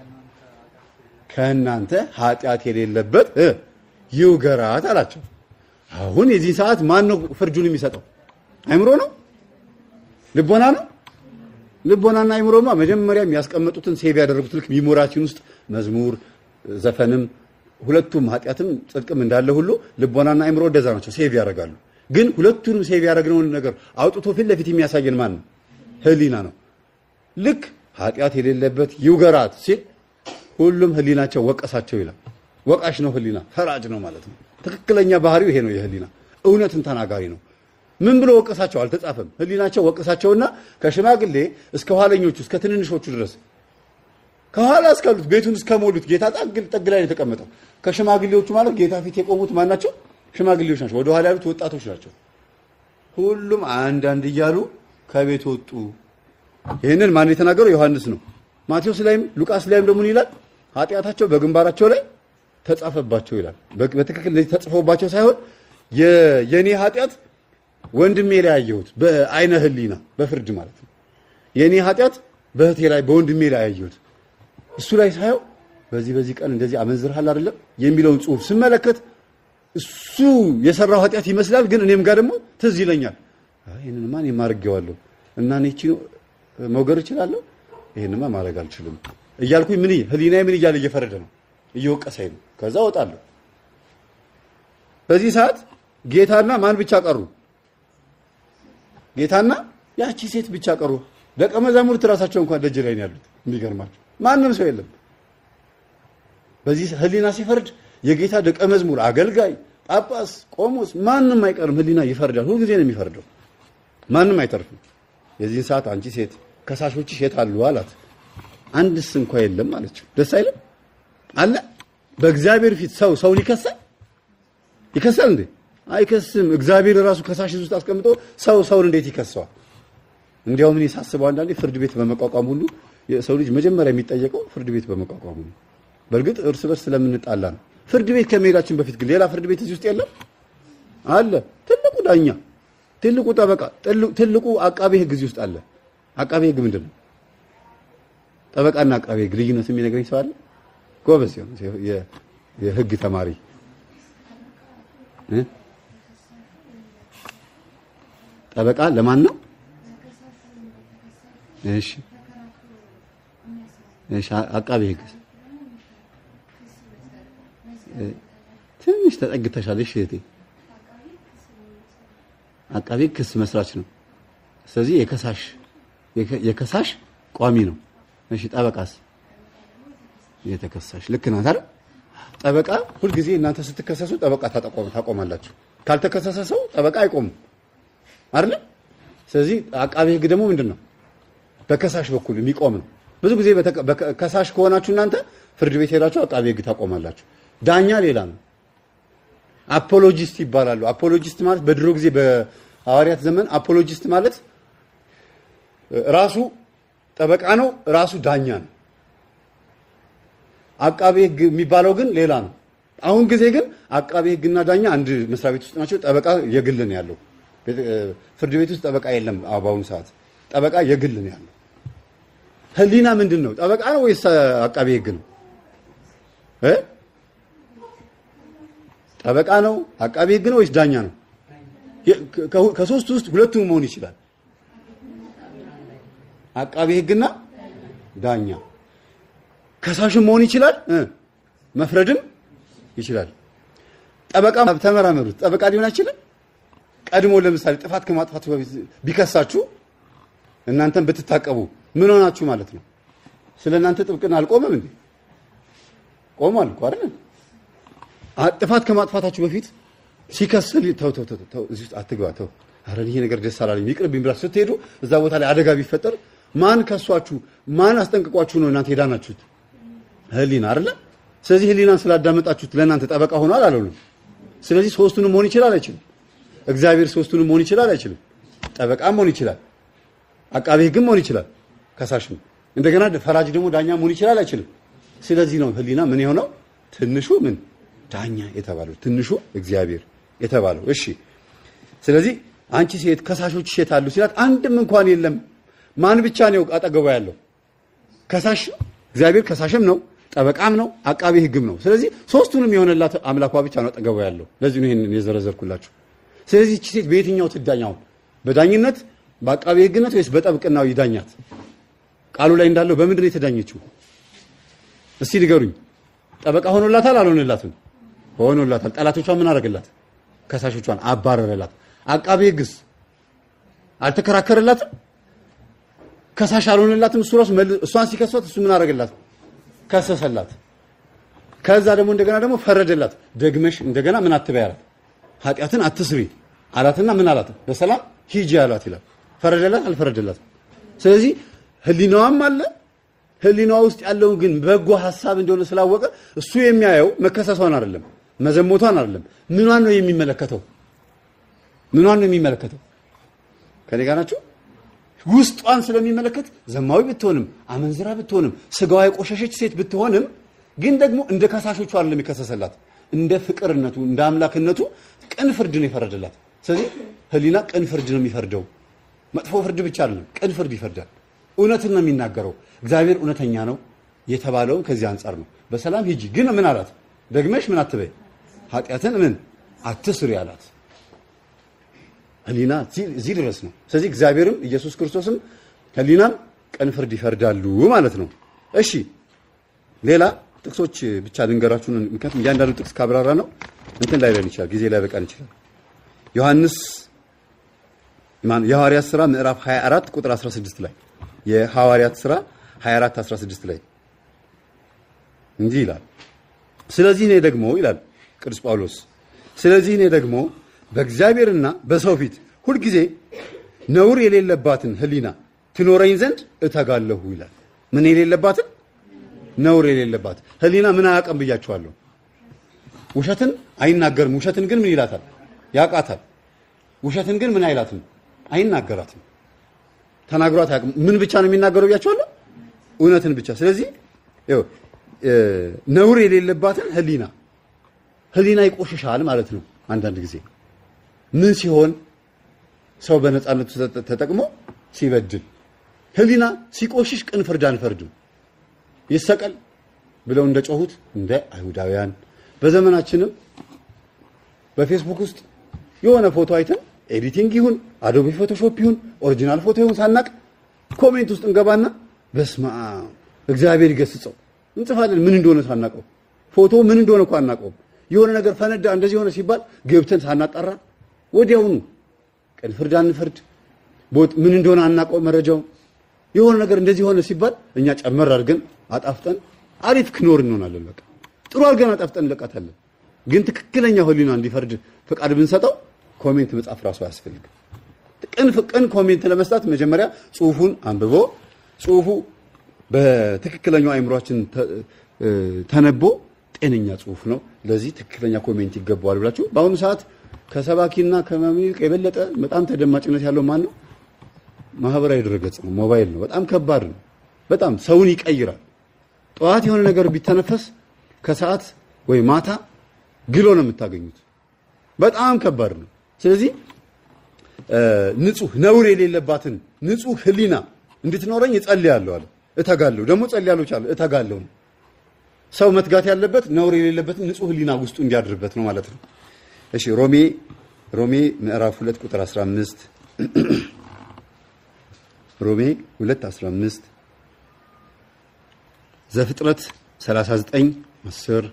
ከእናንተ ኃጢአት የሌለበት ይውገራት አላቸው። አሁን የዚህ ሰዓት ማን ነው ፍርዱን የሚሰጠው? አይምሮ ነው? ልቦና ነው? ልቦናና አይምሮማ መጀመሪያ የሚያስቀምጡትን ሴቭ ያደረጉት ልክ ሚሞራችን ውስጥ መዝሙር፣ ዘፈንም ሁለቱም ኃጢአትም ጽድቅም እንዳለ ሁሉ ልቦናና አይምሮ እንደዛ ናቸው፣ ሴቭ ያደርጋሉ። ግን ሁለቱንም ሴቭ ያደረግነውን ነገር አውጥቶ ፊት ለፊት የሚያሳየን ማን ነው? ህሊና ነው። ልክ ኃጢአት የሌለበት ይውገራት ሲል ሁሉም ህሊናቸው ወቀሳቸው ይላል። ወቃሽ ነው ህሊና፣ ፈራጅ ነው ማለት ነው። ትክክለኛ ባህሪው ይሄ ነው የህሊና እውነትን ተናጋሪ ነው። ምን ብሎ ወቀሳቸው አልተጻፈም። ህሊናቸው ወቀሳቸውና ከሽማግሌ እስከ ኋለኞቹ እስከ ትንንሾቹ ድረስ ከኋላ እስካሉት ቤቱን እስከሞሉት ጌታ ጠግ ላይ የተቀመጠው ከሽማግሌዎቹ ማለት ጌታ ፊት የቆሙት ማን ናቸው? ሽማግሌዎች ናቸው። ወደ ኋላ ያሉት ወጣቶች ናቸው። ሁሉም አንድ እያሉ ከቤት ወጡ። ይሄንን ማን የተናገረው? ዮሐንስ ነው። ማቴዎስ ላይም ሉቃስ ላይም ደግሞ ይላል ኃጢአታቸው በግንባራቸው ላይ ተጻፈባቸው ይላል። በትክክል ተጽፎባቸው ሳይሆን የኔ ኃጢአት ወንድሜ ላይ ያየሁት በአይነ ህሊና በፍርድ ማለት ነው። የኔ ኃጢአት በእህቴ ላይ በወንድሜ ላይ ያየሁት እሱ ላይ ሳይው በዚህ ቀን እንደዚህ አመንዝርሃል አይደለም የሚለውን ጽሑፍ ስመለከት እሱ የሰራው ኃጢአት ይመስላል፣ ግን እኔም ጋር ደግሞ ትዝ ይለኛል። ይሄንንማ እኔ ማርገዋለሁ እና እቺ መውገር እችላለሁ፣ ይሄንማ ማድረግ አልችልም እያልኩኝ ምን ህሊናዬ ምን እያለ እየፈረደ ነው፣ እየወቀሰኝ ነው። ከዛ ወጣለሁ። በዚህ ሰዓት ጌታና ማን ብቻ ቀሩ? ጌታና ያቺ ሴት ብቻ ቀሩ። ደቀ መዛሙርት ራሳቸው እንኳን ደጅ ላይ ነው ያሉት። የሚገርማቸው ማንም ሰው የለም። በዚህ ህሊና ሲፈርድ የጌታ ደቀ መዝሙር፣ አገልጋይ፣ ጳጳስ፣ ቆሞስ ማንም አይቀርም። ህሊና ይፈርዳል። ሁሉ ጊዜ ነው የሚፈርደው። ማንም አይተርፍም። የዚህን ሰዓት አንቺ ሴት ከሳሾችሽ የት አሉ አላት። አንድስ እንኳን የለም አለችው። ደስ አይልም አለ። በእግዚአብሔር ፊት ሰው ይከሳል እንዴ? አይከስም። እግዚአብሔር ራሱ ከሳሽ ውስጥ አስቀምጦ ሰውን እንዴት ይከሰዋል? እንዲያውም እኔ ሳስበው አንዳንዴ ፍርድ ቤት በመቋቋም ሁሉ የሰው ልጅ መጀመሪያ የሚጠየቀው ፍርድ ቤት በመቋቋም ነው። በእርግጥ እርስ በርስ ስለምንጣላ ነው። ፍርድ ቤት ከመሄዳችን በፊት ግን ሌላ ፍርድ ቤት እዚህ ውስጥ የለም አለ። ትልቁ ዳኛ፣ ትልቁ ጠበቃ፣ ትልቁ አቃቤ ህግ እዚህ ውስጥ አለ። አቃቤ ህግ ምንድን ነው? ጠበቃና አቃቤ ህግ ልዩነት የሚነግረኝ ሰው አለ? ጎበዝ የህግ ተማሪ ጠበቃ ለማን ነው? እሺ አቃቤ ህግ ትንሽ ተጠግተሻል። እሺ እህቴ አቃቤ ህግ ክስ መስራች ነው። ስለዚህ የከሳሽ ቋሚ ነው። እሺ ጠበቃስ? የተከሳሽ ልክ ናት አይደል? ጠበቃ ሁልጊዜ እናንተ ስትከሰሱ ጠበቃ ታቆማላችሁ። ካልተከሰሰ ሰው ጠበቃ አይቆምም አይደል? ስለዚህ አቃቤ ህግ ደግሞ ምንድነው? በከሳሽ በኩል የሚቆም ነው። ብዙ ጊዜ ከሳሽ ከሆናችሁ እናንተ ፍርድ ቤት ሄዳችሁ አቃቤ ህግ ታቆማላችሁ። ዳኛ ሌላ ነው። አፖሎጂስት ይባላሉ። አፖሎጂስት ማለት በድሮ ጊዜ በሐዋርያት ዘመን አፖሎጂስት ማለት ራሱ ጠበቃ ነው፣ ራሱ ዳኛ ነው። አቃቤ ህግ የሚባለው ግን ሌላ ነው። አሁን ጊዜ ግን አቃቤ ህግና ዳኛ አንድ መስሪያ ቤት ውስጥ ናቸው። ጠበቃ የግል ነው ያለው። ፍርድ ቤት ውስጥ ጠበቃ የለም። በአሁኑ ሰዓት ጠበቃ የግል ነው ያለው። ህሊና ምንድን ነው? ጠበቃ ነው ወይስ አቃቤ ህግ ነው? ጠበቃ ነው፣ አቃቤ ህግ ነው ወይስ ዳኛ ነው? ከሶስቱ ውስጥ ሁለቱም መሆን ይችላል። አቃቤ ህግና ዳኛ። ከሳሽም መሆን ይችላል፣ መፍረድም ይችላል። ጠበቃ ተመራመሩት። ጠበቃ ሊሆን አይችልም። ቀድሞ ለምሳሌ ጥፋት ከማጥፋቱ በፊት ቢከሳችሁ እናንተን ብትታቀቡ ምን ሆናችሁ ማለት ነው? ስለናንተ ጥብቅና አልቆመም እንዴ? ቆሟል እኮ አይደል? ጥፋት ከማጥፋታችሁ በፊት ሲከስል ተው እዚህ ውስጥ አትግባ፣ ተው ኧረ ይሄ ነገር ደስ አላለኝ ይቅርብኝ ብላችሁ ስትሄዱ እዛ ቦታ ላይ አደጋ ቢፈጠር ማን ከሷችሁ? ማን አስጠንቅቋችሁ ነው እናንተ ሄዳናችሁት? ህሊና አይደል? ስለዚህ ህሊናን ስላዳመጣችሁት ለእናንተ ጠበቃ ሆኗል አላለም? ስለዚህ ሶስቱንም መሆን ይችላል አይችልም? እግዚአብሔር ሶስቱንም መሆን ይችላል አይችልም? ጠበቃም መሆን ይችላል፣ አቃቤ ህግም መሆን ይችላል፣ ከሳሽም እንደገና ፈራጅ ደግሞ ዳኛ መሆን ይችላል አይችልም? ስለዚህ ነው ህሊና ምን የሆነው? ትንሹ ምን ዳኛ የተባለው፣ ትንሹ እግዚአብሔር የተባለው። እሺ ስለዚህ አንቺ ሴት ከሳሾች ሴት አሉ ሲላት አንድም እንኳን የለም። ማን ብቻ ነው አጠገቧ ያለው? ከሳሽ እግዚአብሔር ከሳሽም ነው፣ ጠበቃም ነው፣ አቃቤ ህግም ነው። ስለዚህ ሶስቱንም የሆነላት አምላኳ ብቻ ነው አጠገቧ ያለው። ለዚህ ነው ይሄንን የዘረዘርኩላችሁ። ስለዚህ እቺ ሴት በየትኛው ትዳኛው? በዳኝነት በአቃቤ ህግነት ወይስ በጠብቅናው ይዳኛት? ቃሉ ላይ እንዳለው በምንድን ነው የተዳኘችው? እስቲ ንገሩኝ። ጠበቃ ሆኖላታል አልሆነላትም? ሆኖላታል። ጠላቶቿን ምን አደረገላት? ከሳሾቿን አባረረላት። አቃቤ ህግስ አልተከራከረላትም? ከሳሽ አልሆነላትም? እሱ ራሱ እሷን ሲከሷት እሱ ምን አደረገላት? ከሰሰላት። ከዛ ደግሞ እንደገና ደግሞ ፈረደላት። ደግመሽ እንደገና ምን አትበያላት? ኃጢአትን አትስሪ አላትና ምን አላት? በሰላም ሂጂ አላት ይላል። ፈረደላት አልፈረደላት? ስለዚህ ህሊናዋም አለ ህሊናዋ ውስጥ ያለው ግን በጎ ሐሳብ እንደሆነ ስላወቀ እሱ የሚያየው መከሰሷን አይደለም መዘሞቷን አይደለም ምኗን ነው የሚመለከተው? ምኗን ነው የሚመለከተው? ከኔ ጋር ናችሁ? ውስጧን ስለሚመለከት ዘማዊ ብትሆንም አመንዝራ ብትሆንም ስጋዋ የቆሸሸች ሴት ብትሆንም ግን ደግሞ እንደ ከሳሾቹ አይደለም የሚከሰሰላት እንደ ፍቅርነቱ እንደ አምላክነቱ ቅን ፍርድ ነው የፈረደላት። ስለዚህ ህሊና ቅን ፍርድ ነው የሚፈርደው። መጥፎ ፍርድ ብቻ አይደለም ቅን ፍርድ ይፈርዳል። እውነትን ነው የሚናገረው። እግዚአብሔር እውነተኛ ነው የተባለው ከዚህ አንፃር ነው። በሰላም ሂጂ ግን ምን አላት? ደግመሽ ምን አትበይ ኃጢአትን ምን አትስሪ አላት። ህሊና እዚህ ድረስ ነው። ስለዚህ እግዚአብሔርም ኢየሱስ ክርስቶስም ህሊናም ቅን ፍርድ ይፈርዳሉ ማለት ነው። እሺ ሌላ ጥቅሶች ብቻ ልንገራችሁ። ምክንያቱም እያንዳንዱ ጥቅስ ካብራራ ነው እንትን ላይ ሊሆን ይችላል ጊዜ ላይ በቃን ይችላል። የሐዋርያት ሥራ ምዕራፍ 24 ቁጥር 16 ላይ የሐዋርያት ሥራ 24 16 ላይ እንዲህ ይላል። ስለዚህ እኔ ደግሞ ይላል ቅዱስ ጳውሎስ ስለዚህ እኔ ደግሞ በእግዚአብሔርና በሰው ፊት ሁሉ ጊዜ ነውር የሌለባትን ህሊና ትኖረኝ ዘንድ እተጋለሁ ይላል። ምን የሌለባትን? ነውር የሌለባት ህሊና ምን አያውቅም ብያችኋለሁ። ውሸትን አይናገርም። ውሸትን ግን ምን ይላታል? ያውቃታል። ውሸትን ግን ምን አይላትም? አይናገራትም። ተናግሯት አያውቅም። ምን ብቻ ነው የሚናገረው ብያችኋለሁ? እውነትን ብቻ። ስለዚህ ነውር የሌለባትን ህሊና ይቆሽሻል ማለት ነው። አንዳንድ ጊዜ ምን ሲሆን ሰው በነፃነቱ ተጠቅሞ ሲበድል ህሊና ሲቆሽሽ ቅን ፍርድ አንፈርድም። ይሰቀል ብለው እንደጮሁት እንደ አይሁዳውያን በዘመናችንም በፌስቡክ ውስጥ የሆነ ፎቶ አይተን ኤዲቲንግ ይሁን አዶቤ ፎቶሾፕ ይሁን ኦሪጂናል ፎቶ ይሁን ሳናቅ ኮሜንት ውስጥ እንገባና በስማ እግዚአብሔር ይገስጸው እንጽፋለን። ምን እንደሆነ ሳናቀው ፎቶ ምን እንደሆነ እንኳን አናቀው። የሆነ ነገር ፈነዳ እንደዚህ ሆነ ሲባል ገብተን ሳናጣራ ወዲያውኑ ቅን ፍርድ አንፈርድ። ምን እንደሆነ አናቀው መረጃው። የሆነ ነገር እንደዚህ ሆነ ሲባል እኛ ጨመር አድርገን አጣፍጠን አሪፍ ክኖር እንሆናለን። በቃ ጥሩ አድርገን አጣፍጠን ለቃታለን። ግን ትክክለኛ ህሊና እንዲፈርድ ፈቃድ ብንሰጠው ኮሜንት መጻፍ ራሱ አያስፈልግም። ቅን ኮሜንት ለመስጠት መጀመሪያ ጽሁፉን አንብቦ ጽሁፉ በትክክለኛው አእምሮአችን ተነቦ ጤነኛ ጽሁፍ ነው ለዚህ ትክክለኛ ኮሜንት ይገባዋል ብላችሁ በአሁኑ ሰዓት ከሰባኪና ከመምልክ የበለጠ በጣም ተደማጭነት ያለው ማን ነው? ማህበራዊ ድረገጽ ነው፣ ሞባይል ነው። በጣም ከባድ ነው። በጣም ሰውን ይቀይራል። ጠዋት የሆነ ነገር ቢተነፈስ ከሰዓት ወይ ማታ ግሎ ነው የምታገኙት። በጣም ከባድ ነው። ስለዚህ ንጹህ ነውር የሌለባትን ንጹህ ህሊና እንድትኖረኝ እጸልያለሁ አለ። እተጋለሁ ደግሞ ጸልያለሁ ቻለ እተጋለሁ። ሰው መትጋት ያለበት ነውር የሌለበትን ንጹህ ህሊና ውስጡ እንዲያድርበት ነው ማለት ነው። እሺ ሮሜ ምዕራፍ 2 ቁጥር 15 ሮሜ 2:15 ዘፍጥረት 39:10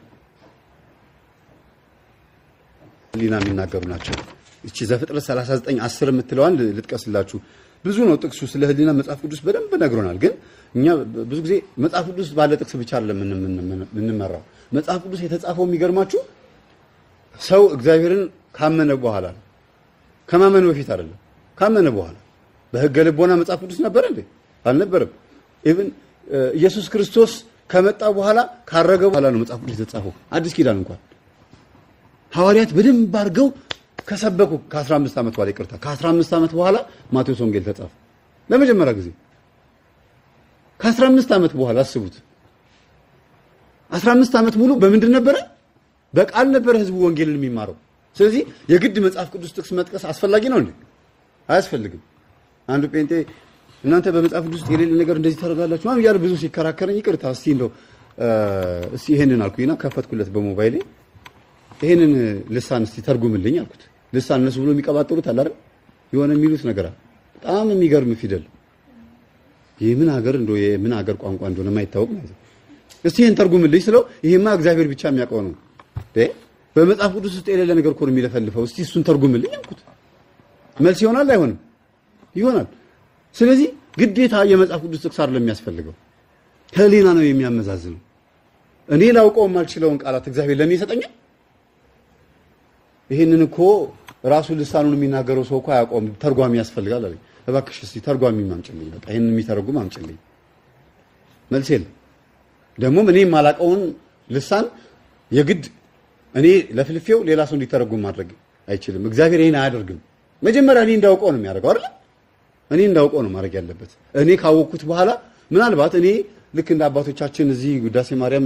ህሊና የሚናገሩ ናቸው። እቺ ዘፍጥረት 39:10 የምትለዋን ልጥቀስላችሁ። ብዙ ነው ጥቅሱ ስለ ህሊና መጽሐፍ ቅዱስ በደንብ ነግሮናል። ግን እኛ ብዙ ጊዜ መጽሐፍ ቅዱስ ባለ ጥቅስ ብቻ አይደለም የምንመራው። መጽሐፍ ቅዱስ የተጻፈው የሚገርማችሁ ሰው እግዚአብሔርን ካመነ በኋላ ነው። ከማመኑ በፊት አይደለም፣ ካመነ በኋላ። በህገ ልቦና መጽሐፍ ቅዱስ ነበር እንዴ? አልነበረም። ኢቭን ኢየሱስ ክርስቶስ ከመጣ በኋላ ካረገ በኋላ ነው መጽሐፍ ቅዱስ የተጻፈው። አዲስ ኪዳን እንኳን ሐዋርያት በደንብ አድርገው ከሰበኩ ከ15 ዓመት በኋላ ይቅርታ ከ15 ዓመት በኋላ ማቴዎስ ወንጌል ተጻፈ ለመጀመሪያ ጊዜ። ከ15 ዓመት በኋላ አስቡት። 15 ዓመት ሙሉ በምንድን ነበረ? በቃል ነበረ ህዝቡ ወንጌልን የሚማረው። ስለዚህ የግድ መጽሐፍ ቅዱስ ጥቅስ መጥቀስ አስፈላጊ ነው እንዴ? አያስፈልግም። አንዱ ጴንጤ እናንተ በመጽሐፍ ቅዱስ የሌለ ነገር እንደዚህ ተረጋላችሁ ማለት ያለ ብዙ ሲከራከረኝ ይቅርታ እስቲ እንደው እስቲ ይሄንን አልኩኝና ከፈትኩለት በሞባይሌ ይሄንን ልሳን እስቲ ተርጉምልኝ አልኩት። ልሳን እነሱ ብሎ የሚቀባጥሩት አለ አይደል? የሆነ የሚሉት ነገር አለ። በጣም የሚገርም ፊደል የምን ሀገር እንደው የምን ሀገር ቋንቋ እንደሆነ የማይታወቅ ማለት ነው። እስቲ ይሄን ተርጉምልኝ ስለው ይሄማ እግዚአብሔር ብቻ የሚያውቀው ነው። በመጽሐፍ ቅዱስ ውስጥ የሌለ ነገር እኮ ነው የሚለፈልፈው። እስቲ እሱን ተርጉምልኝ አልኩት። መልስ ይሆናል አይሆንም? ይሆናል። ስለዚህ ግዴታ የመጽሐፍ ቅዱስ ጥቅስ አይደለም የሚያስፈልገው፣ ህሊና ነው የሚያመዛዝነው። እኔ ላውቀው የማልችለውን ቃላት እግዚአብሔር ለምን ይሰጠኛል? ይሄንን እኮ ራሱ ልሳኑን የሚናገረው ሰው እኮ አያውቀውም ተርጓሚ ያስፈልጋል አለኝ። እባክሽ እስቲ ተርጓሚ ማምጭልኝ በቃ ይሄንን የሚተረጉም አምጭልኝ። መልስ የለም። ደግሞ እኔ የማላውቀውን ልሳን የግድ እኔ ለፍልፌው ሌላ ሰው እንዲተረጉም ማድረግ አይችልም። እግዚአብሔር ይሄን አያደርግም። መጀመሪያ እኔ እንዳውቀው ነው የሚያደርገው አይደል? እኔ እንዳውቀው ነው ማድረግ ያለበት። እኔ ካወቅኩት በኋላ ምናልባት እኔ ልክ እንደ አባቶቻችን እዚህ ውዳሴ ማርያም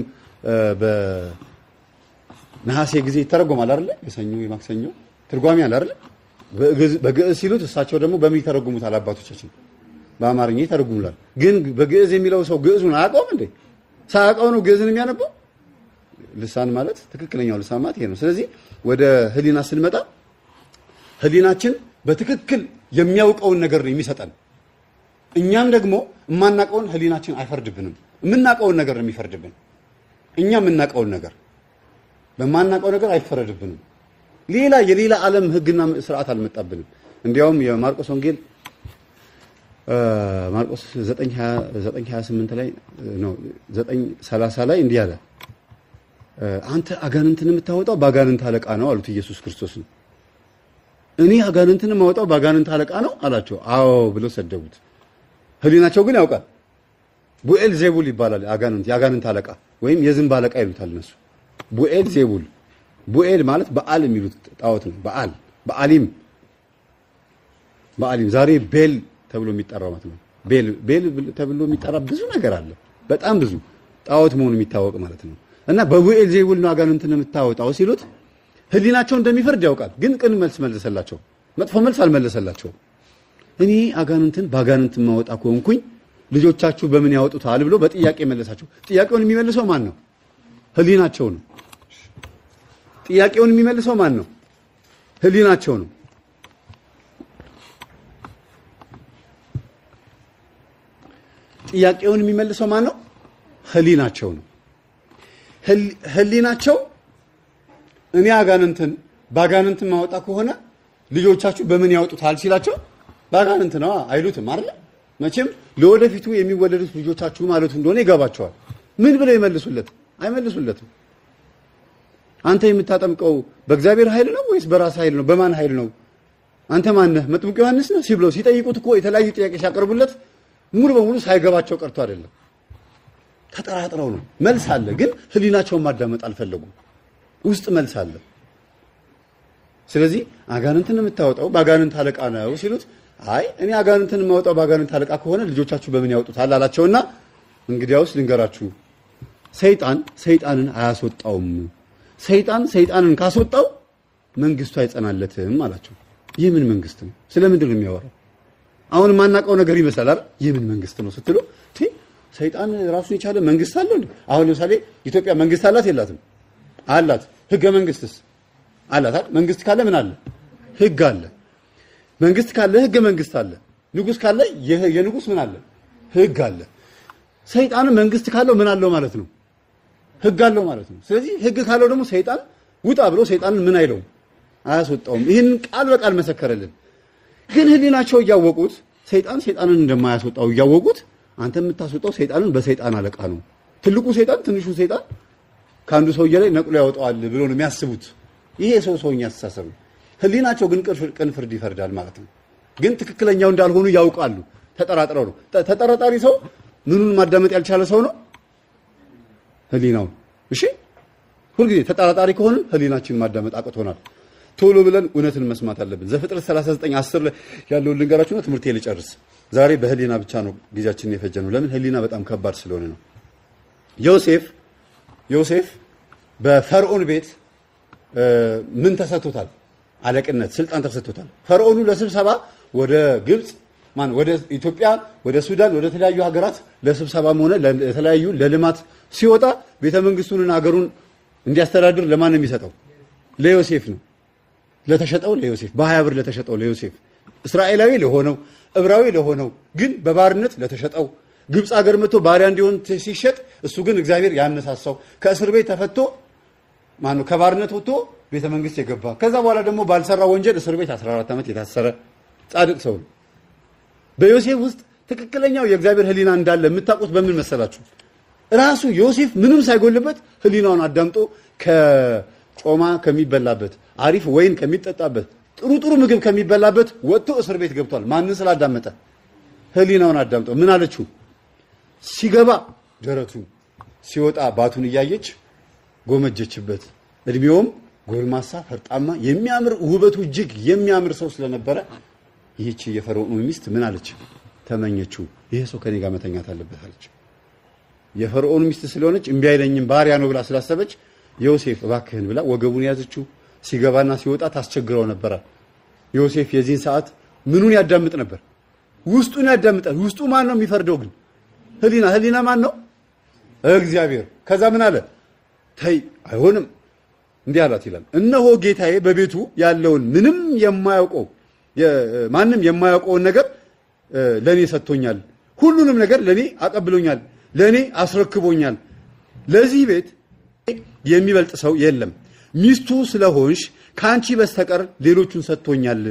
በነሐሴ ጊዜ ይተረጎማል አይደል? የሰኞ የማክሰኞ ትርጓሜ አለ አይደል? በግዕዝ ሲሉት እሳቸው ደግሞ በምን ይተረጉሙታል? አባቶቻችን በአማርኛ ይተረጉሙላል። ግን በግዕዝ የሚለው ሰው ግዕዙን አያውቀውም እንዴ? ሳያውቀው ነው ግዕዝን የሚያነበው። ልሳን ማለት ትክክለኛው ልሳን ማለት ይሄ ነው። ስለዚህ ወደ ህሊና ስንመጣ ህሊናችን በትክክል የሚያውቀውን ነገር ነው የሚሰጠን። እኛም ደግሞ የማናውቀውን ህሊናችን አይፈርድብንም። የምናውቀውን ነገር ነው የሚፈርድብን። እኛ የምናውቀውን ነገር በማናውቀው ነገር አይፈረድብንም። የሌላ ዓለም ህግና ስርዓት አልመጣብንም። እንዲያውም የማርቆስ ወንጌል ማርቆስ 9:28 ላይ ነው 9:30 ላይ እንዲህ አለ፣ አንተ አጋንንትን የምታወጣው በአጋንንት አለቃ ነው አሉት ኢየሱስ ክርስቶስን። እኔ አጋንንትን የማወጣው በአጋንንት አለቃ ነው አላቸው። አዎ ብለው ሰደቡት። ህሊናቸው ግን ያውቃል። ቡኤል ዜቡል ይባላል አጋንንት፣ የአጋንንት አለቃ ወይም የዝንብ አለቃ ይሉታል እነሱ። ቡኤል ዜቡል፣ ቡኤል ማለት በዓል የሚሉት ጣዖት ነው። በዓሊም ዛሬ ቤል ተብሎ የሚጠራው ማለት ነው። ቤል ተብሎ የሚጠራ ብዙ ነገር አለ፣ በጣም ብዙ ጣዖት መሆኑ የሚታወቅ ማለት ነው። እና በቡኤል ዜቡል ነው አጋንንትን የምታወጣው ሲሉት ህሊናቸው እንደሚፈርድ ያውቃል። ግን ቅን መልስ መለሰላቸው፣ መጥፎ መልስ አልመለሰላቸው። እኔ አጋንንትን በአጋንንት ማወጣ ከሆንኩኝ ልጆቻችሁ በምን ያወጡታል ብሎ በጥያቄ መለሳቸው። ጥያቄውን የሚመልሰው ማን ነው? ህሊናቸው ነው። ጥያቄውን የሚመልሰው ማን ነው? ህሊናቸው ነው። ጥያቄውን የሚመልሰው ማን ነው? ህሊናቸው ነው። ህሊናቸው እኔ አጋንንትን በአጋንንት ማወጣ ከሆነ ልጆቻችሁ በምን ያወጡታል ሲላቸው በአጋንንት ነው አይሉትም አይደል? መቼም ለወደፊቱ የሚወለዱት ልጆቻችሁ ማለቱ እንደሆነ ይገባቸዋል። ምን ብለው ይመልሱለት? አይመልሱለትም። አንተ የምታጠምቀው በእግዚአብሔር ኃይል ነው ወይስ በራስ ኃይል ነው? በማን ኃይል ነው? አንተ ማን ነህ? መጥምቁ ዮሐንስ ነህ ሲብለው ሲጠይቁት እኮ የተለያዩ ጥያቄ ሲያቀርቡለት ሙሉ በሙሉ ሳይገባቸው ቀርቶ አይደለም፣ ተጠራጥረው ነው። መልስ አለ፣ ግን ህሊናቸውን ማዳመጥ አልፈለጉም። ውስጥ መልስ አለ። ስለዚህ አጋንንትን የምታወጣው በአጋንንት አለቃ ነው ሲሉት አይ እኔ አጋንንትን የማወጣው በአጋንንት አለቃ ከሆነ ልጆቻችሁ በምን ያወጡታል አላቸውና እንግዲያውስ ልንገራችሁ፣ ሰይጣንን አያስወጣውም። ሰይጣንን ካስወጣው መንግስቱ አይጸናለትም አላቸው። ይህ ምን መንግስት ነው? ስለምንድን ነው የሚያወራው? አሁን ማናቀው ነገር ይመስላል አይደል? ይህ ምን መንግስት ነው ስትሉ ሰይጣን ራሱን የቻለ መንግስት አለው እንዴ? አሁን ለምሳሌ ኢትዮጵያ መንግስት አላት የላትም? አላት። ህገ መንግስትስ አላት አይደል? መንግስት ካለ ምን አለ? ህግ አለ። መንግስት ካለ ህገ መንግስት አለ። ንጉስ ካለ የንጉስ ምን አለ? ህግ አለ። ሰይጣን መንግስት ካለው ምን አለው ማለት ነው? ህግ አለው ማለት ነው። ስለዚህ ህግ ካለው ደግሞ ሰይጣን ውጣ ብሎ ሰይጣንን ምን አይለውም? አያስወጣውም። ይህን ቃል በቃል መሰከረልን። ግን ህሊናቸው እያወቁት ሰይጣንን እንደማያስወጣው እያወቁት አንተ የምታስወጣው ሰይጣንን በሰይጣን አለቃ ነው። ትልቁ ሰይጣን ትንሹ ሰይጣን ከአንዱ ሰውዬ ላይ ነቅሎ ያወጣዋል ብሎ ነው የሚያስቡት። ይሄ ሰውኛ አስተሳሰብ ነው። ህሊናቸው ግን ቅን ፍርድ ይፈርዳል ማለት ነው። ግን ትክክለኛው እንዳልሆኑ ያውቃሉ። ተጠራጥረው ነው። ተጠራጣሪ ሰው ምኑን ማዳመጥ ያልቻለ ሰው ነው? ህሊናው። እሺ ሁልጊዜ ተጠራጣሪ ከሆነ ህሊናችን ማዳመጥ አቅቶናል። ቶሎ ብለን እውነትን መስማት አለብን። ዘፍጥረት 39:10 ላይ ያለውን ልንገራችሁና ትምህርቴ ልጨርስ። ዛሬ በህሊና ብቻ ነው ጊዜያችንን የፈጀነው። ለምን? ህሊና በጣም ከባድ ስለሆነ ነው። ዮሴፍ በፈርዖን ቤት ምን ተሰጥቶታል? አለቅነት፣ ስልጣን ተሰጥቶታል። ፈርዖኑ ለስብሰባ ወደ ግብጽ ወደ ኢትዮጵያ፣ ወደ ሱዳን፣ ወደ ተለያዩ ሀገራት ለስብሰባም ሆነ ለተለያዩ ለልማት ሲወጣ ቤተ መንግስቱንና ሀገሩን እንዲያስተዳድር ለማን ነው የሚሰጠው? ለዮሴፍ ነው። ለተሸጠው ለዮሴፍ፣ በ20 ብር ለተሸጠው ለዮሴፍ፣ እስራኤላዊ ለሆነው ዕብራዊ ለሆነው ግን በባርነት ለተሸጠው ግብጽ ሀገር መጥቶ ባሪያ እንዲሆን ሲሸጥ እሱ ግን እግዚአብሔር ያነሳሳው ከእስር ቤት ተፈቶ ከባርነት ወጥቶ ቤተ መንግስት የገባ ከዛ በኋላ ደግሞ ባልሰራ ወንጀል እስር ቤት 14 ዓመት የታሰረ ጻድቅ ሰው ነው። በዮሴፍ ውስጥ ትክክለኛው የእግዚአብሔር ህሊና እንዳለ የምታውቁት በምን መሰላችሁ? ራሱ ዮሴፍ ምንም ሳይጎልበት ህሊናውን አዳምጦ ከጮማ ከሚበላበት አሪፍ ወይን ከሚጠጣበት ጥሩ ምግብ ከሚበላበት ወጥቶ እስር ቤት ገብቷል። ማንን ስላዳመጠ? ህሊናውን አዳምጦ። ምን አለችው? ሲገባ ደረቱን ሲወጣ ባቱን እያየች ጎመጀችበት። እድሜውም ጎልማሳ ፈርጣማ የሚያምር ውበቱ እጅግ የሚያምር ሰው ስለነበረ ይህች የፈርዖን ሚስት ምን አለች? ተመኘችው። ይሄ ሰው ከኔ ጋር መተኛት አለበት አለች። የፈርዖን ሚስት ስለሆነች እምቢ አይለኝም ባሪያ ነው ብላ ስላሰበች ዮሴፍ እባክህን ብላ ወገቡን ያዘችው። ሲገባና ሲወጣ ታስቸግረው ነበር። ዮሴፍ የዚህን ሰዓት ምኑን ያዳምጥ ነበር? ውስጡን ያዳምጣል። ውስጡ ማን ነው የሚፈርደው ግን? ህሊና ማን ነው? እግዚአብሔር። ከዛ ምን አለ? ተይ አይሆንም እንዲህ አላት ይላል። እነሆ ጌታዬ በቤቱ ያለውን ማንም የማያውቀውን ነገር ለኔ ሰጥቶኛል። ሁሉንም ነገር ለኔ አቀብሎኛል፣ ለኔ አስረክቦኛል። ለዚህ ቤት የሚበልጥ ሰው የለም። ሚስቱ ስለሆንሽ ካንቺ በስተቀር ሌሎቹን ሰጥቶኛል።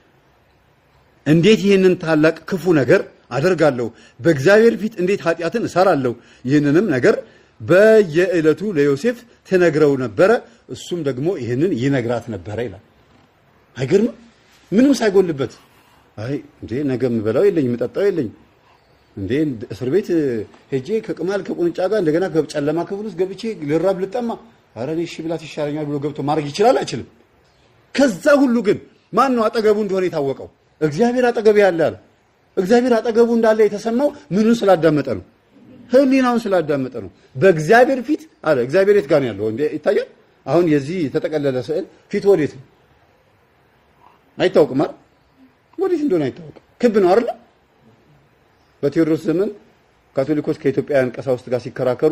እንዴት ይህንን ታላቅ ክፉ ነገር አደርጋለሁ? በእግዚአብሔር ፊት እንዴት ኃጢአትን እሰራለሁ? ይህንንም ነገር በየዕለቱ ለዮሴፍ ተነግረው ነበረ፣ እሱም ደግሞ ይህንን ይነግራት ነበረ ይላል። አይገርም? ምንም ሳይጎልበት አይ እንዴ ነገ ምበላው የለኝ ምጠጣው የለኝ እንዴ እስር ቤት ሄጄ ከቅማል ከቁንጫ ጋር እንደገና ጨለማ ክፍል ውስጥ ገብቼ ልራብ ልጠማ አረ እሺ ብላት ይሻለኛል ብሎ ገብቶ ማድረግ ይችላል አይችልም? ከዛ ሁሉ ግን ማን ነው አጠገቡ እንደሆነ የታወቀው? እግዚአብሔር አጠገቡ ያለ አለ። እግዚአብሔር አጠገቡ እንዳለ የተሰማው ምኑን ስላዳመጠ ነው? ህሊናውን ስላዳመጠ ነው። በእግዚአብሔር ፊት አለ። እግዚአብሔር የት ጋር ነው ያለው? እንዴ ይታያል? አሁን የዚህ የተጠቀለለ ስዕል ፊት ወዴት ነው? አይታወቅም አይደል? ወዴት እንደሆነ አይታወቅም። ክብ ነው አይደል? በቴዎድሮስ ዘመን ካቶሊኮች ከኢትዮጵያውያን ቀሳውስት ጋር ሲከራከሩ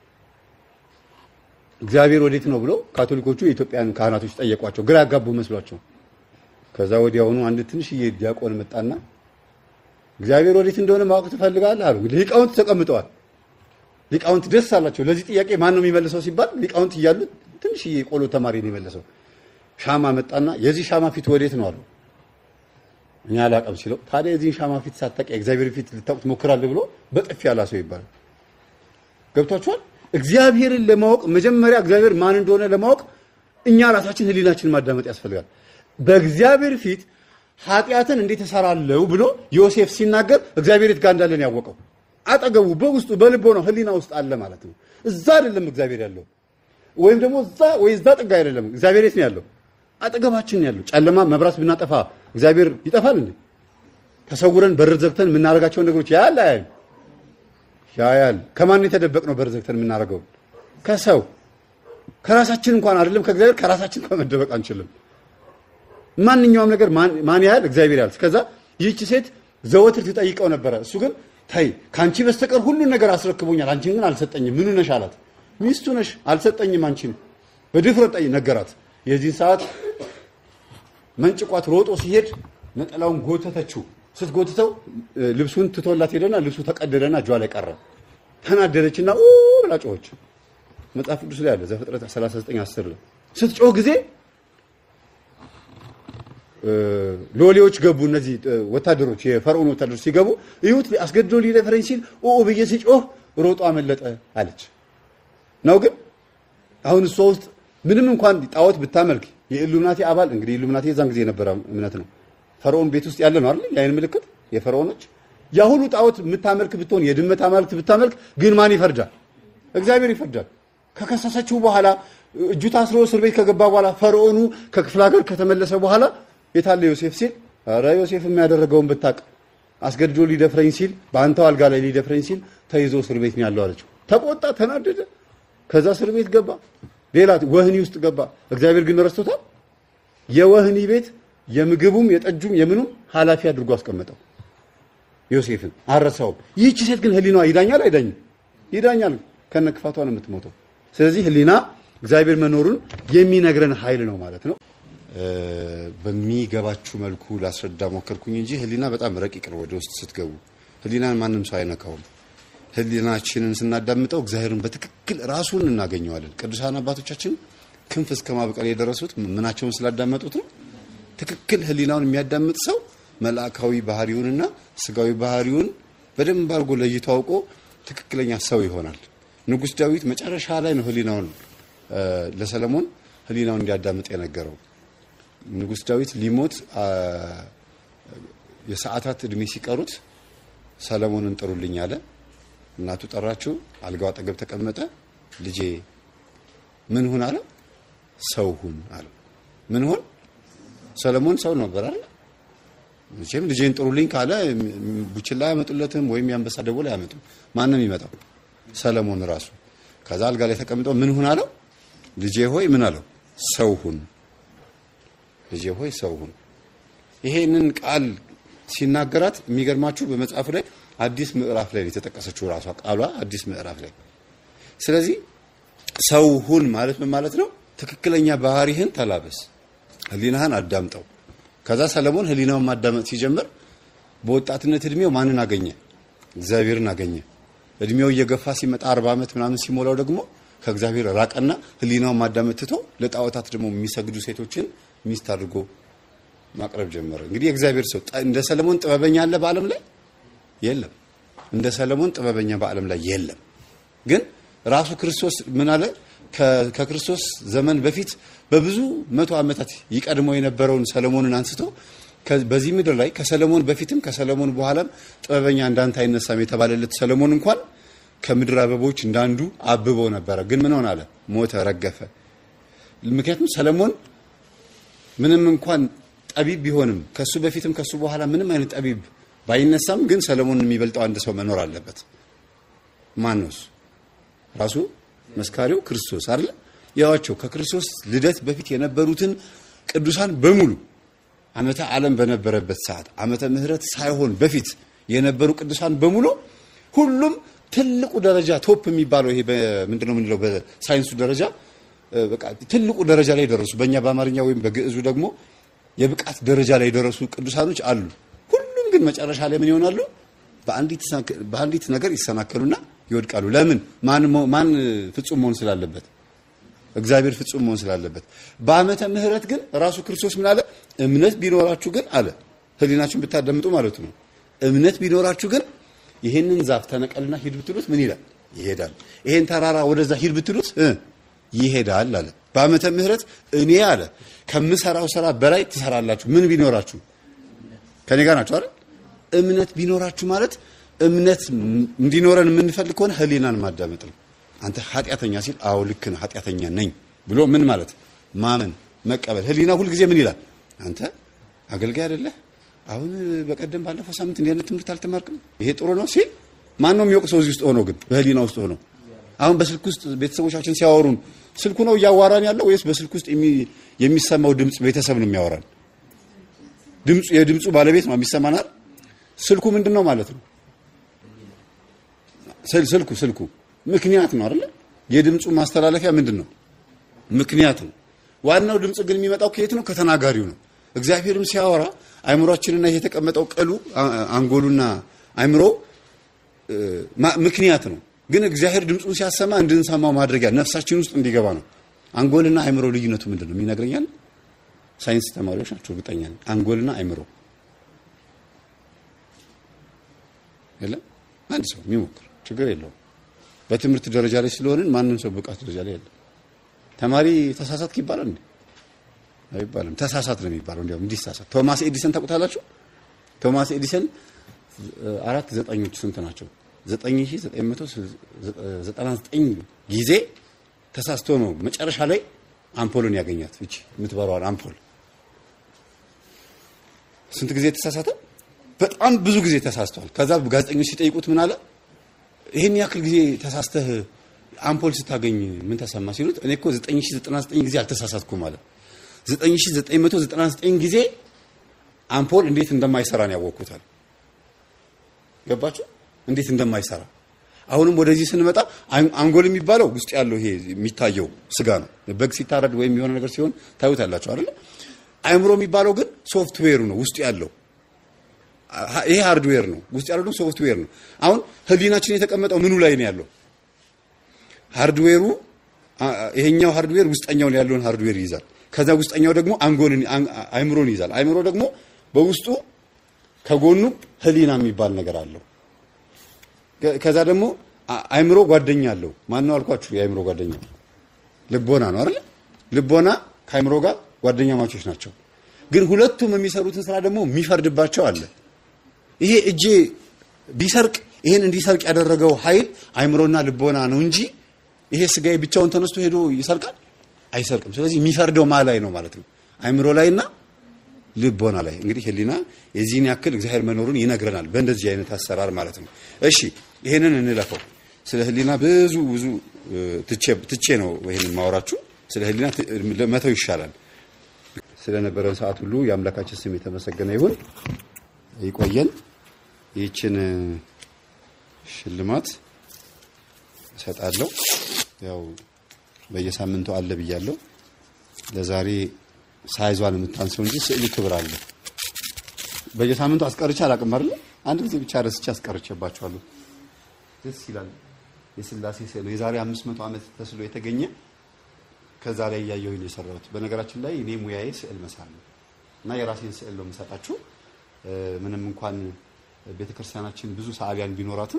እግዚአብሔር ወዴት ነው ብሎ ካቶሊኮቹ የኢትዮጵያን ካህናቶች ጠየቋቸው። ግራ ያጋቡ መስሏቸው። ከዛ ወዲያውኑ አንድ ትንሽዬ ዲያቆን መጣና እግዚአብሔር ወዴት እንደሆነ ማወቅ ትፈልጋለህ አሉ። ሊቃውንት ተቀምጠዋል። ሊቃውንት ደስ አላቸው። ለዚህ ጥያቄ ማን ነው የሚመልሰው ሲባል ሊቃውንት እያሉ ትንሽዬ ቆሎ ተማሪ ነው የመለሰው። ሻማ መጣና የዚህ ሻማ ፊት ወዴት ነው አሉ። እኛ አላውቅም ሲለው ታዲያ የዚህ ሻማ ፊት ሳታውቅ እግዚአብሔር ፊት ልታውቅ ትሞክራለህ ብሎ በጥፊ ያላሰው ይባላል። ገብቷችኋል? እግዚአብሔርን ለማወቅ መጀመሪያ እግዚአብሔር ማን እንደሆነ ለማወቅ እኛ ራሳችን ህሊናችንን ማዳመጥ ያስፈልጋል። በእግዚአብሔር ፊት ኃጢአትን እንዴት እሰራለሁ ብሎ ዮሴፍ ሲናገር እግዚአብሔር የት ጋር እንዳለን ያወቀው አጠገቡ በውስጡ በልቦ ነው ህሊና ውስጥ አለ ማለት ነው። እዛ አይደለም እግዚአብሔር ያለው ወይም ደግሞ እዛ ጥጋ አይደለም። እግዚአብሔር የት ነው ያለው? አጠገባችን ነው ያለው። ጨለማ መብራት ብናጠፋ እግዚአብሔር ይጠፋል እንዴ? ተሰውረን በር ዘግተን የምናደርጋቸው ነገሮች ያያል። ከማን የተደበቅነው በር ዘግተን የምናደርገው? ከሰው ከራሳችን እንኳን አይደለም ከእግዚአብሔር ከራሳችን እንኳን መደበቅ አንችልም። ማንኛውም ነገር ማን ያያል? እግዚአብሔር ያያል። ከዛ ይህች ሴት ዘወትር ትጠይቀው ነበረ። እሱ ግን ተይ ካንቺ በስተቀር ሁሉን ነገር አስረክቦኛል፣ አንቺን ግን አልሰጠኝም። ምኑ ነሽ አላት። ሚስቱ ነሽ፣ አልሰጠኝም አንቺን። በድፍረት ነገራት። የዚህን ሰዓት መንጭቋት ሮጦ ሲሄድ ነጠላውን ጎተተችው። ስትጎትተው ልብሱን ትቶላት ሄደና ልብሱ ተቀደደና እጇ ላይ ቀረ። ተናደደችና ብላ ጮኸች። መጽሐፍ ቅዱስ ላይ አለ ዘፍጥረት 39:10 ላይ ስትጮህ ጊዜ ሎሌዎች ገቡ። እነዚህ ወታደሮች የፈርዖን ወታደሮች ሲገቡ ይሁት አስገድዶ ሊደፍረኝ ሲል ብዬ ሲጮህ ሮጦ አመለጠ አለች ነው። ግን አሁን እሷ ውስጥ ምንም እንኳን ጣዖት ብታመልክ የኢሉሚናቲ አባል እንግዲህ ኢሉሚናቲ የዛን ጊዜ የነበረ እምነት ነው። ፈርዖን ቤት ውስጥ ያለ ነው አይደል? የአይን ምልክት የፈርዖኖች ያ ሁሉ ጣዖት የምታመልክ ብትሆን የድመት አማልክት ብታመልክ ግን ማን ይፈርዳል? እግዚአብሔር ይፈርዳል። ከከሰሰችው በኋላ እጁ ታስሮ እስር ቤት ከገባ በኋላ ፈርዖኑ ከክፍለ ሀገር ከተመለሰ በኋላ የታለ ዮሴፍ ሲል አረ ዮሴፍ የሚያደርገውን ብታቅ አስገድዶ ሊደፍረኝ ሲል በአንተው አልጋ ላይ ሊደፍረኝ ሲል ተይዞ እስር ቤት ነው ያለው አለችው። ተቆጣ፣ ተናደደ። ከዛ እስር ቤት ገባ። ሌላ ወህኒ ውስጥ ገባ። እግዚአብሔር ግን ረስቶታል። የወህኒ ቤት የምግቡም የጠጁም የምኑም ኃላፊ አድርጎ አስቀመጠው። ዮሴፍን አረሳውም። ይህች ሴት ግን ህሊናዋ ይዳኛል አይዳኝም? ይዳኛል። ከነክፋቷ ነው የምትሞተው። ስለዚህ ህሊና እግዚአብሔር መኖሩን የሚነግረን ኃይል ነው ማለት ነው። በሚገባችሁ መልኩ ላስረዳ ሞከርኩኝ እንጂ ህሊና በጣም ረቂቅ ነው። ወደ ውስጥ ስትገቡ ህሊናን ማንም ሰው አይነካውም። ህሊናችንን ስናዳምጠው እግዚአብሔርን በትክክል ራሱን እናገኘዋለን። ቅዱሳን አባቶቻችን ክንፍ እስከ ማብቀል የደረሱት ምናቸውን ስላዳመጡት ነው። ትክክል ህሊናውን የሚያዳምጥ ሰው መልአካዊ ባህሪውንና ስጋዊ ባህሪውን በደንብ አድርጎ ለይቶ አውቆ ትክክለኛ ሰው ይሆናል። ንጉስ ዳዊት መጨረሻ ላይ ነው ህሊናውን ለሰለሞን ህሊናውን እንዲያዳምጥ የነገረው። ንጉስ ዳዊት ሊሞት የሰዓታት እድሜ ሲቀሩት ሰለሞንን ጥሩልኝ አለ። እናቱ ጠራችው። አልጋው አጠገብ ተቀመጠ። ልጄ ምን ሁን አለ? ሰው ሁን አለ። ምን ሁን? ሰለሞን ሰው ነበር አይደል? መቼም ልጄን ጥሩልኝ ካለ ቡችላ ያመጡለትም ወይም ያንበሳ ደቦል ያመጡም። ማንንም ይመጣው? ሰለሞን ራሱ። ከዛ አልጋ ላይ ተቀምጦ ምን ሁን አለው? ልጄ ሆይ ምን አለው? ሰው ሁን። ልጄ ሆይ ሰው ሁን። ይሄንን ቃል ሲናገራት የሚገርማችሁ በመጽሐፉ ላይ አዲስ ምዕራፍ ላይ የተጠቀሰችው ራሷ ቃሏ አዲስ ምዕራፍ ላይ። ስለዚህ ሰው ሁን ማለት ምን ማለት ነው? ትክክለኛ ባህሪህን ተላበስ፣ ህሊናህን አዳምጠው። ከዛ ሰለሞን ህሊናውን ማዳመጥ ሲጀምር በወጣትነት እድሜው ማንን አገኘ? እግዚአብሔርን አገኘ። እድሜው እየገፋ ሲመጣ 40 ዓመት ምናምን ሲሞላው ደግሞ ከእግዚአብሔር ራቀና ህሊናውን ማዳመጥ ትቶ ለጣዖታት ደግሞ የሚሰግዱ ሴቶችን ሚስት አድርጎ ማቅረብ ጀመረ። እንግዲህ የእግዚአብሔር ሰው እንደ ሰለሞን ጥበበኛ አለ በአለም ላይ? የለም። እንደ ሰለሞን ጥበበኛ በአለም ላይ የለም። ግን ራሱ ክርስቶስ ምን አለ? ከክርስቶስ ዘመን በፊት በብዙ 100 ዓመታት ይቀድመው የነበረውን ሰለሞንን አንስቶ በዚህ ምድር ላይ ከሰለሞን በፊትም ከሰለሞን በኋላም ጥበበኛ እንዳንተ አይነሳም የተባለለት ሰለሞን እንኳን ከምድር አበቦች እንዳንዱ አብቦ ነበረ። ግን ምን ሆነ አለ? ሞተ፣ ረገፈ። ምክንያቱም ሰለሞን ምንም እንኳን ጠቢብ ቢሆንም ከሱ በፊትም ከሱ በኋላ ምንም አይነት ጠቢብ ባይነሳም ግን ሰለሞንን የሚበልጠው አንድ ሰው መኖር አለበት። ማን ነው? ራሱ መስካሪው ክርስቶስ አይደል? ያዋቸው ከክርስቶስ ልደት በፊት የነበሩትን ቅዱሳን በሙሉ ዓመተ ዓለም በነበረበት ሰዓት ዓመተ ምህረት ሳይሆን በፊት የነበሩ ቅዱሳን በሙሉ ሁሉም ትልቁ ደረጃ ቶፕ የሚባለው ይሄ ምንድነው ምንለው በሳይንሱ ደረጃ በቃ ትልቁ ደረጃ ላይ ደረሱ። በእኛ በአማርኛ ወይም በግዕዙ ደግሞ የብቃት ደረጃ ላይ ደረሱ ቅዱሳኖች አሉ። ሁሉም ግን መጨረሻ ላይ ምን ይሆናሉ? በአንዲት ነገር ይሰናከሉና ይወድቃሉ። ለምን? ማን ፍጹም መሆን ስላለበት? እግዚአብሔር ፍጹም መሆን ስላለበት። በዓመተ ምህረት ግን ራሱ ክርስቶስ ምን አለ? እምነት ቢኖራችሁ ግን አለ፣ ህሊናችሁን ብታደምጡ ማለት ነው። እምነት ቢኖራችሁ ግን ይሄንን ዛፍ ተነቀልና ሂድ ብትሉት ምን ይላል? ይሄዳል። ይሄን ተራራ ወደዛ ሂድ ብትሉት ይሄዳል አለ። በዓመተ ምህረት እኔ አለ ከምሰራው ስራ በላይ ትሰራላችሁ። ምን ቢኖራችሁ? ከኔ ጋር ናችሁ አይደል? እምነት ቢኖራችሁ ማለት እምነት እንዲኖረን የምንፈልግ ከሆነ ህሊናን ማዳመጥ ነው። አንተ ኃጢአተኛ ሲል አዎ ልክ ነህ ኃጢአተኛ ነኝ ብሎ ምን ማለት? ማመን፣ መቀበል። ህሊና ሁሉ ጊዜ ምን ይላል? አንተ አገልጋይ አይደለህ? አሁን በቀደም ባለፈው ሳምንት እንዲህ አይነት ትምህርት አልተማርክም? ይሄ ጥሩ ነው ሲል ማን ነው የሚወቅሰው? እዚህ ውስጥ ሆኖ ግን በህሊና ውስጥ ሆኖ አሁን በስልክ ውስጥ ቤተሰቦቻችን ሲያወሩን ስልኩ ነው እያዋራን ያለው ወይስ በስልክ ውስጥ የሚሰማው ድምጽ ቤተሰብ ነው የሚያወራን? የድምጹ ባለቤት ነው የሚሰማናል። ስልኩ ምንድነው ማለት ነው? ስልኩ ምክንያት ነው አይደል? የድምጹ ማስተላለፊያ ምንድነው? ምክንያት ነው። ዋናው ድምጽ ግን የሚመጣው ከየት ነው? ከተናጋሪው ነው። እግዚአብሔርም ሲያወራ አይምሮአችንና የተቀመጠው ቀሉ አንጎሉና አይምሮ ምክንያት ነው። ግን እግዚአብሔር ድምጹን ሲያሰማ እንድንሰማው ማድረጊያ ነፍሳችን ውስጥ እንዲገባ ነው። አንጎልና አይምሮ ልዩነቱ ምንድነው? የሚነግረኛል ሳይንስ ተማሪዎች ናቸው እርግጠኛ ነኝ። አንጎልና አይምሮ የለም አንድ ሰው የሚሞክር ችግር የለውም። በትምህርት ደረጃ ላይ ስለሆነን ማንንም ሰው ብቃት ደረጃ ላይ የለም። ተማሪ ተሳሳትክ ይባላል እንዴ? አይባልም። ተሳሳት ነው የሚባለው። እንዲያውም እንዲሳሳት ቶማስ ኤዲሰን ታውቁታላችሁ? ቶማስ ኤዲሰን 4 ዘጠኞች ስንት ናቸው? 9999 ጊዜ ተሳስቶ ነው መጨረሻ ላይ አምፖልን ያገኛት። እቺ የምትበራው አምፖል ስንት ጊዜ ተሳሳተ? በጣም ብዙ ጊዜ ተሳስቷል። ከዛ ጋዜጠኞች ሲጠይቁት ምን አለ? ይሄን ያክል ጊዜ ተሳስተህ አምፖል ስታገኝ ምን ተሰማ ሲሉት እኔ እኮ 9099 ጊዜ አልተሳሳትኩም ማለት 9999 ጊዜ አምፖል እንዴት እንደማይሰራ ነው ያወቅኩታል። ገባችሁ? እንዴት እንደማይሰራ። አሁንም ወደዚህ ስንመጣ አንጎል የሚባለው ውስጥ ያለው ይሄ የሚታየው ስጋ ነው። በግ ሲታረድ ወይም የሆነ ነገር ሲሆን ታዩታላችሁ አይደል? አይምሮ የሚባለው ግን ሶፍትዌሩ ነው ውስጥ ያለው። ይሄ ሃርድዌር ነው፣ ውስጥ ያለው ደግሞ ሶፍትዌር ነው። አሁን ህሊናችን የተቀመጠው ምኑ ላይ ነው ያለው? ሃርድዌሩ ይሄኛው ሃርድዌር ውስጠኛው ላይ ያለውን ሃርድዌር ይይዛል። ከዛ ውስጠኛው ደግሞ አንጎልን አይምሮን ይይዛል። አይምሮ ደግሞ በውስጡ ከጎኑ ህሊና የሚባል ነገር አለው። ከዛ ደግሞ አይምሮ ጓደኛ አለው። ማን ነው አልኳችሁ? የአይምሮ ጓደኛ ልቦና ነው አይደል? ልቦና ከአይምሮ ጋር ጓደኛ ማቾች ናቸው። ግን ሁለቱም የሚሰሩትን ስራ ደግሞ የሚፈርድባቸው አለ። ይሄ እጄ ቢሰርቅ ይሄን እንዲሰርቅ ያደረገው ኃይል አይምሮና ልቦና ነው እንጂ ይሄ ስጋዬ ብቻውን ተነስቶ ሄዶ ይሰርቃል አይሰርቅም። ስለዚህ የሚፈርደው ማላይ ነው ማለት ነው፣ አይምሮ ላይና ልቦና ላይ። እንግዲህ ህሊና የዚህን ያክል እግዚአብሔር መኖሩን ይነግረናል በእንደዚህ አይነት አሰራር ማለት ነው። እሺ ይሄንን እንለፈው። ስለ ህሊና ብዙ ትቼ ነው ይሄንን ማወራችሁ። ስለ ህሊና ለመተው ይሻላል። ስለነበረን ሰዓት ሁሉ የአምላካችን ስም የተመሰገነ ይሁን። ይቆየን። ይህችን ሽልማት እሰጣለሁ። ያው በየሳምንቱ አለ ብያለሁ። ለዛሬ ሳይዟን የምታንሰው እንጂ ስዕል ክብር አለ። በየሳምንቱ አስቀርቼ አላውቅም አይደል? አንድ ጊዜ ብቻ ረስቼ አስቀርቼባችኋለሁ። ደስ ይላል። የሥላሴ ስዕል የዛሬ 500 ዓመት ተስሎ የተገኘ ከዛ ላይ ያየሁኝ የሰራሁት። በነገራችን ላይ እኔ ሙያዬ ስዕል መሳል ነው እና የራሴን ስዕል ነው የምሰጣችሁ። ምንም እንኳን ቤተክርስቲያናችን ብዙ ሰዓሊያን ቢኖራትም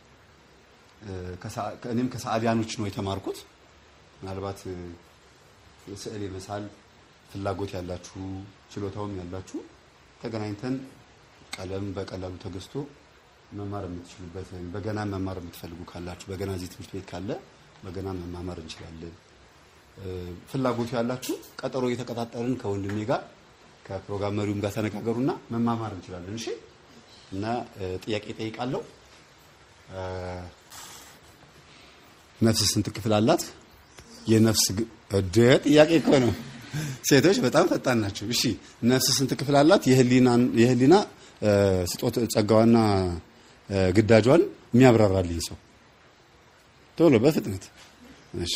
እኔም ከሰዓሊያኖች ነው የተማርኩት። ምናልባት ስዕል የመሳል ፍላጎት ያላችሁ ችሎታውም ያላችሁ ተገናኝተን ቀለም በቀላሉ ተገዝቶ መማር የምትችሉበት በገና መማር የምትፈልጉ ካላችሁ በገና እዚህ ትምህርት ቤት ካለ በገና መማር እንችላለን። ፍላጎቱ ያላችሁ ቀጠሮ እየተቀጣጠርን ከወንድሜ ጋር ከፕሮግራም መሪውም ጋር ተነጋገሩና መማማር እንችላለን። እሺ እና ጥያቄ ጠይቃለሁ። ነፍስ ስንት ክፍል አላት? የነፍስ ጥያቄ እኮ ነው። ሴቶች በጣም ፈጣን ናቸው። እሺ ነፍስ ስንት ክፍል አላት? የህሊና ስጦታ ጸጋዋና ግዳጇን የሚያብራራልኝ ሰው ቶሎ በፍጥነት። እሺ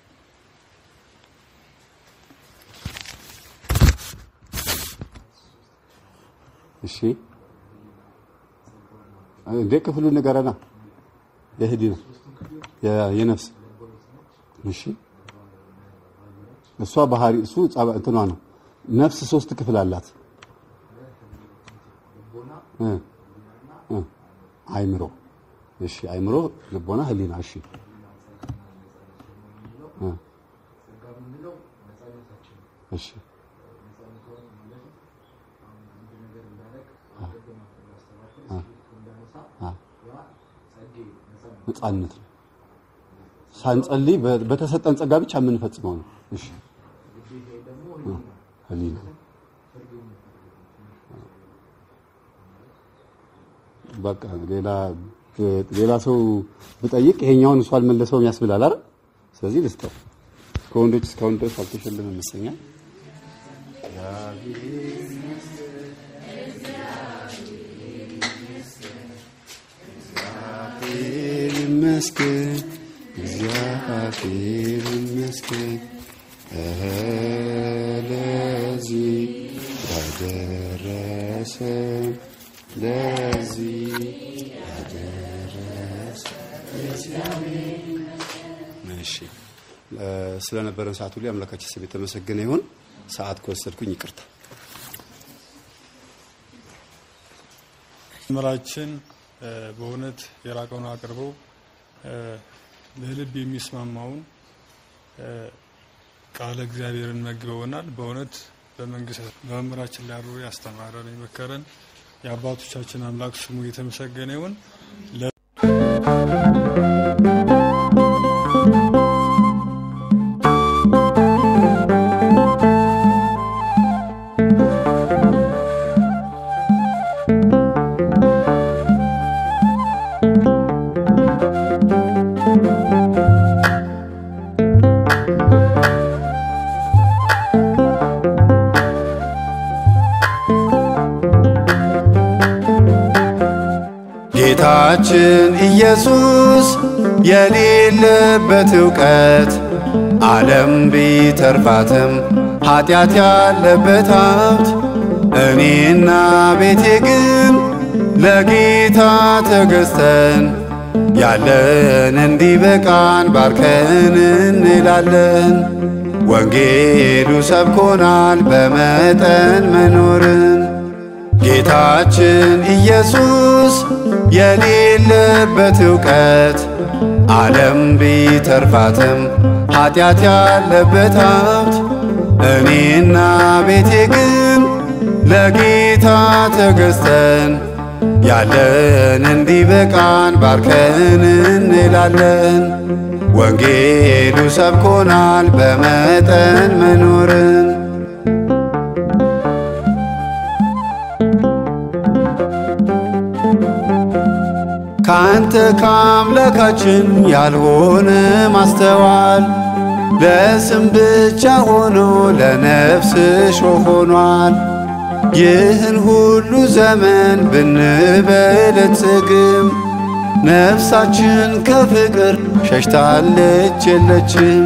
እሺ እንደ ክፍሉ ንገረና። የህሊና የነፍስ እሺ እሷ ባህሪ እሱ እንትኗ ነው። ነፍስ 3 ክፍል አላት። አይምሮ እሺ አይምሮ፣ ልቦና፣ ህሊና። እሺ እሺ ነፃነት ነው። ሳንጸልይ በተሰጠን ጸጋ ብቻ የምንፈጽመው ነው። እሺ ህሊና በቃ ሌላ ሰው ብጠይቅ ይሄኛውን እሱ አልመለሰውም ያስብላል አይደል? ስለዚህ ልስጠው። ከወንዶች እስካሁን ድረስ አልተሸለመ መሰለኝ። እግዚአብሔር ይመስገን ለዚህ ያደረሰን ለዚህ ያደረሰን። እሺ ስለነበረን ሰዓት ሁሉ አምላካችን ስም የተመሰገነ ይሁን። ሰዓት ከወሰድኩኝ ይቅርታ። መራችን በእውነት የራቀውን አቅርበው ለልብ የሚስማማውን ቃለ እግዚአብሔርን መግበውናል። በእውነት በመንግስት በመምራችን ላይ አብሮ ያስተማረን የመከረን የአባቶቻችን አምላክ ስሙ የተመሰገነ ይሁን። ጌታችን ኢየሱስ የሌለበት ዕውቀት ዓለም ቢተርፋትም ኃጢአት ያለበት ሀብት እኔና ቤቴ ግን ለጌታ ተገዝተን ያለን እንዲበቃን ባርከን እንላለን። ወንጌሉ ሰብኮናል በመጠን መኖርን። ጌታችን ኢየሱስ የሌለበት ዕውቀት ዓለም ቢተርፋትም ኃጢአት ያለበት ሀብት እኔና ቤቴ ግን ለጌታ ተገዝተን ያለን እንዲበቃን ባርከን እንላለን። ወንጌሉ ሰብኮናል በመጠን መኖርን። ካንተ ከአምላካችን ያልሆነ ማስተዋል ለስም ብቻ ሆኖ ለነፍስ ሾህ ሆኗል። ይህን ሁሉ ዘመን ብንበለጽግም ነፍሳችን ከፍቅር ሸሽታለች የለችም።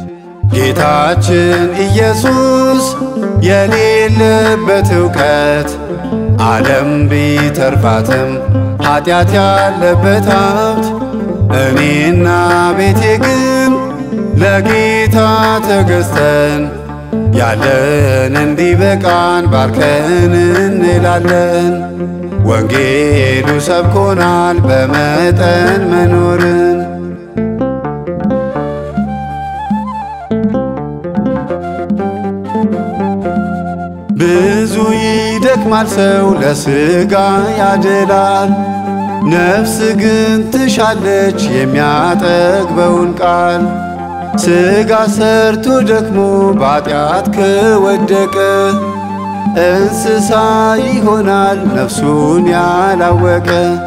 ጌታችን ኢየሱስ የሌለበት ዕውቀት ዓለም ቢተርፋትም ኃጢአት ያለበት ሀብት እኔና ቤቴ ግን ለጌታ ተገዝተን ያለን እንዲበቃን ባርከን እንላለን። ወንጌሉ ሰብኮናል በመጠን መኖርን። ብዙ ይደክማል ሰው ለሥጋ ያደላል፣ ነፍስ ግን ትሻለች የሚያጠግበውን ቃል። ሥጋ ሰርቶ ደክሞ በኃጢአት ከወደቀ እንስሳ ይሆናል ነፍሱን ያላወቀ።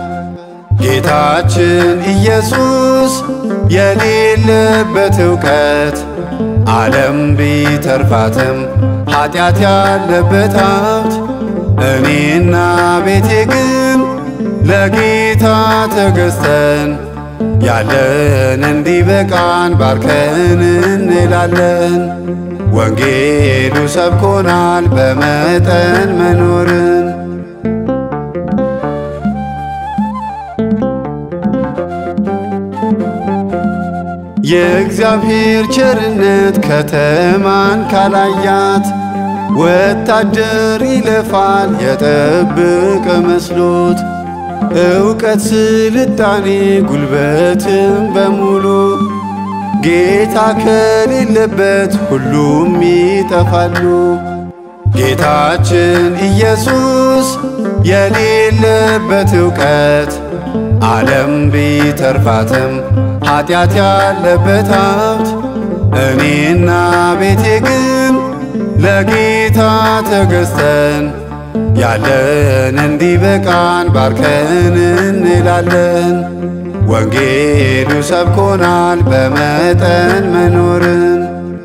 ጌታችን ኢየሱስ የሌለበት ዕውቀት ዓለም ቢተርፋትም ኃጢአት ያለበት ሀብት እኔና ቤቴ ግን ለጌታ ተገዝተን ያለን እንዲበቃን ባርከን እንላለን። ወንጌሉ ሰብኮናል በመጠን መኖርን። የእግዚአብሔር ቸርነት ከተማን ካላያት ወታደር ይለፋል የጠበቀ መስሎት። ዕውቀት ስልጣኔ ጉልበትም በሙሉ ጌታ ከሌለበት ሁሉም ይጠፋሉ። ጌታችን ኢየሱስ የሌለበት ዕውቀት ዓለም ቢተርፋትም ኃጢአት ያለበት ሀብት እኔና ቤቴ ግን ለጌታ ተገዝተን ያለን እንዲበቃን ባርከን እንላለን። ወንጌሉ ሰብኮናል በመጠን መኖርን።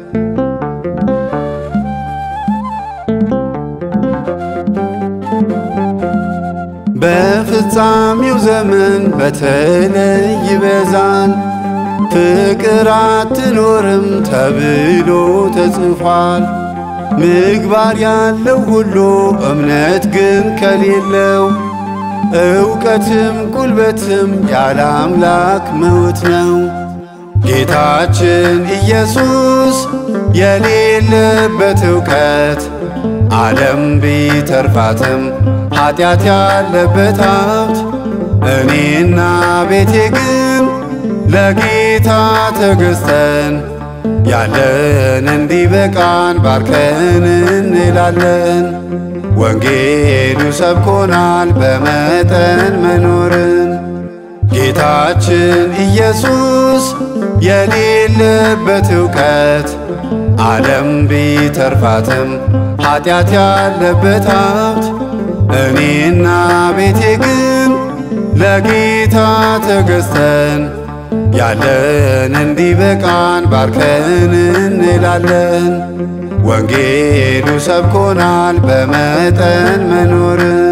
በፍጻሜው ዘመን በተለይ ይበዛል፣ ፍቅር አትኖርም ተብሎ ተጽፏል። ምግባር ያለው ሁሉ እምነት ግን ከሌለው ዕውቀትም ጉልበትም ያለ አምላክ መውት ነው። ጌታችን ኢየሱስ የሌለበት ዕውቀት ዓለም ቢተርፋትም ኃጢአት ያለበት ሀብት እኔና ቤቴ ግን ለጌታ ተገዝተን ያለን እንዲበቃን ባርከን እንላለን። ወንጌሉ ሰብኮናል በመጠን መኖርን። ጌታችን ኢየሱስ የሌለበት ዕውቀት ዓለም ቢተርፋትም ኃጢአት ያለበት ሀብት እኔና ቤቴ ግን ለጌታ ተገዝተን ያለን እንዲበቃን ባርከን እንላለን። ወንጌሉ ሰብኮናል በመጠን መኖርን።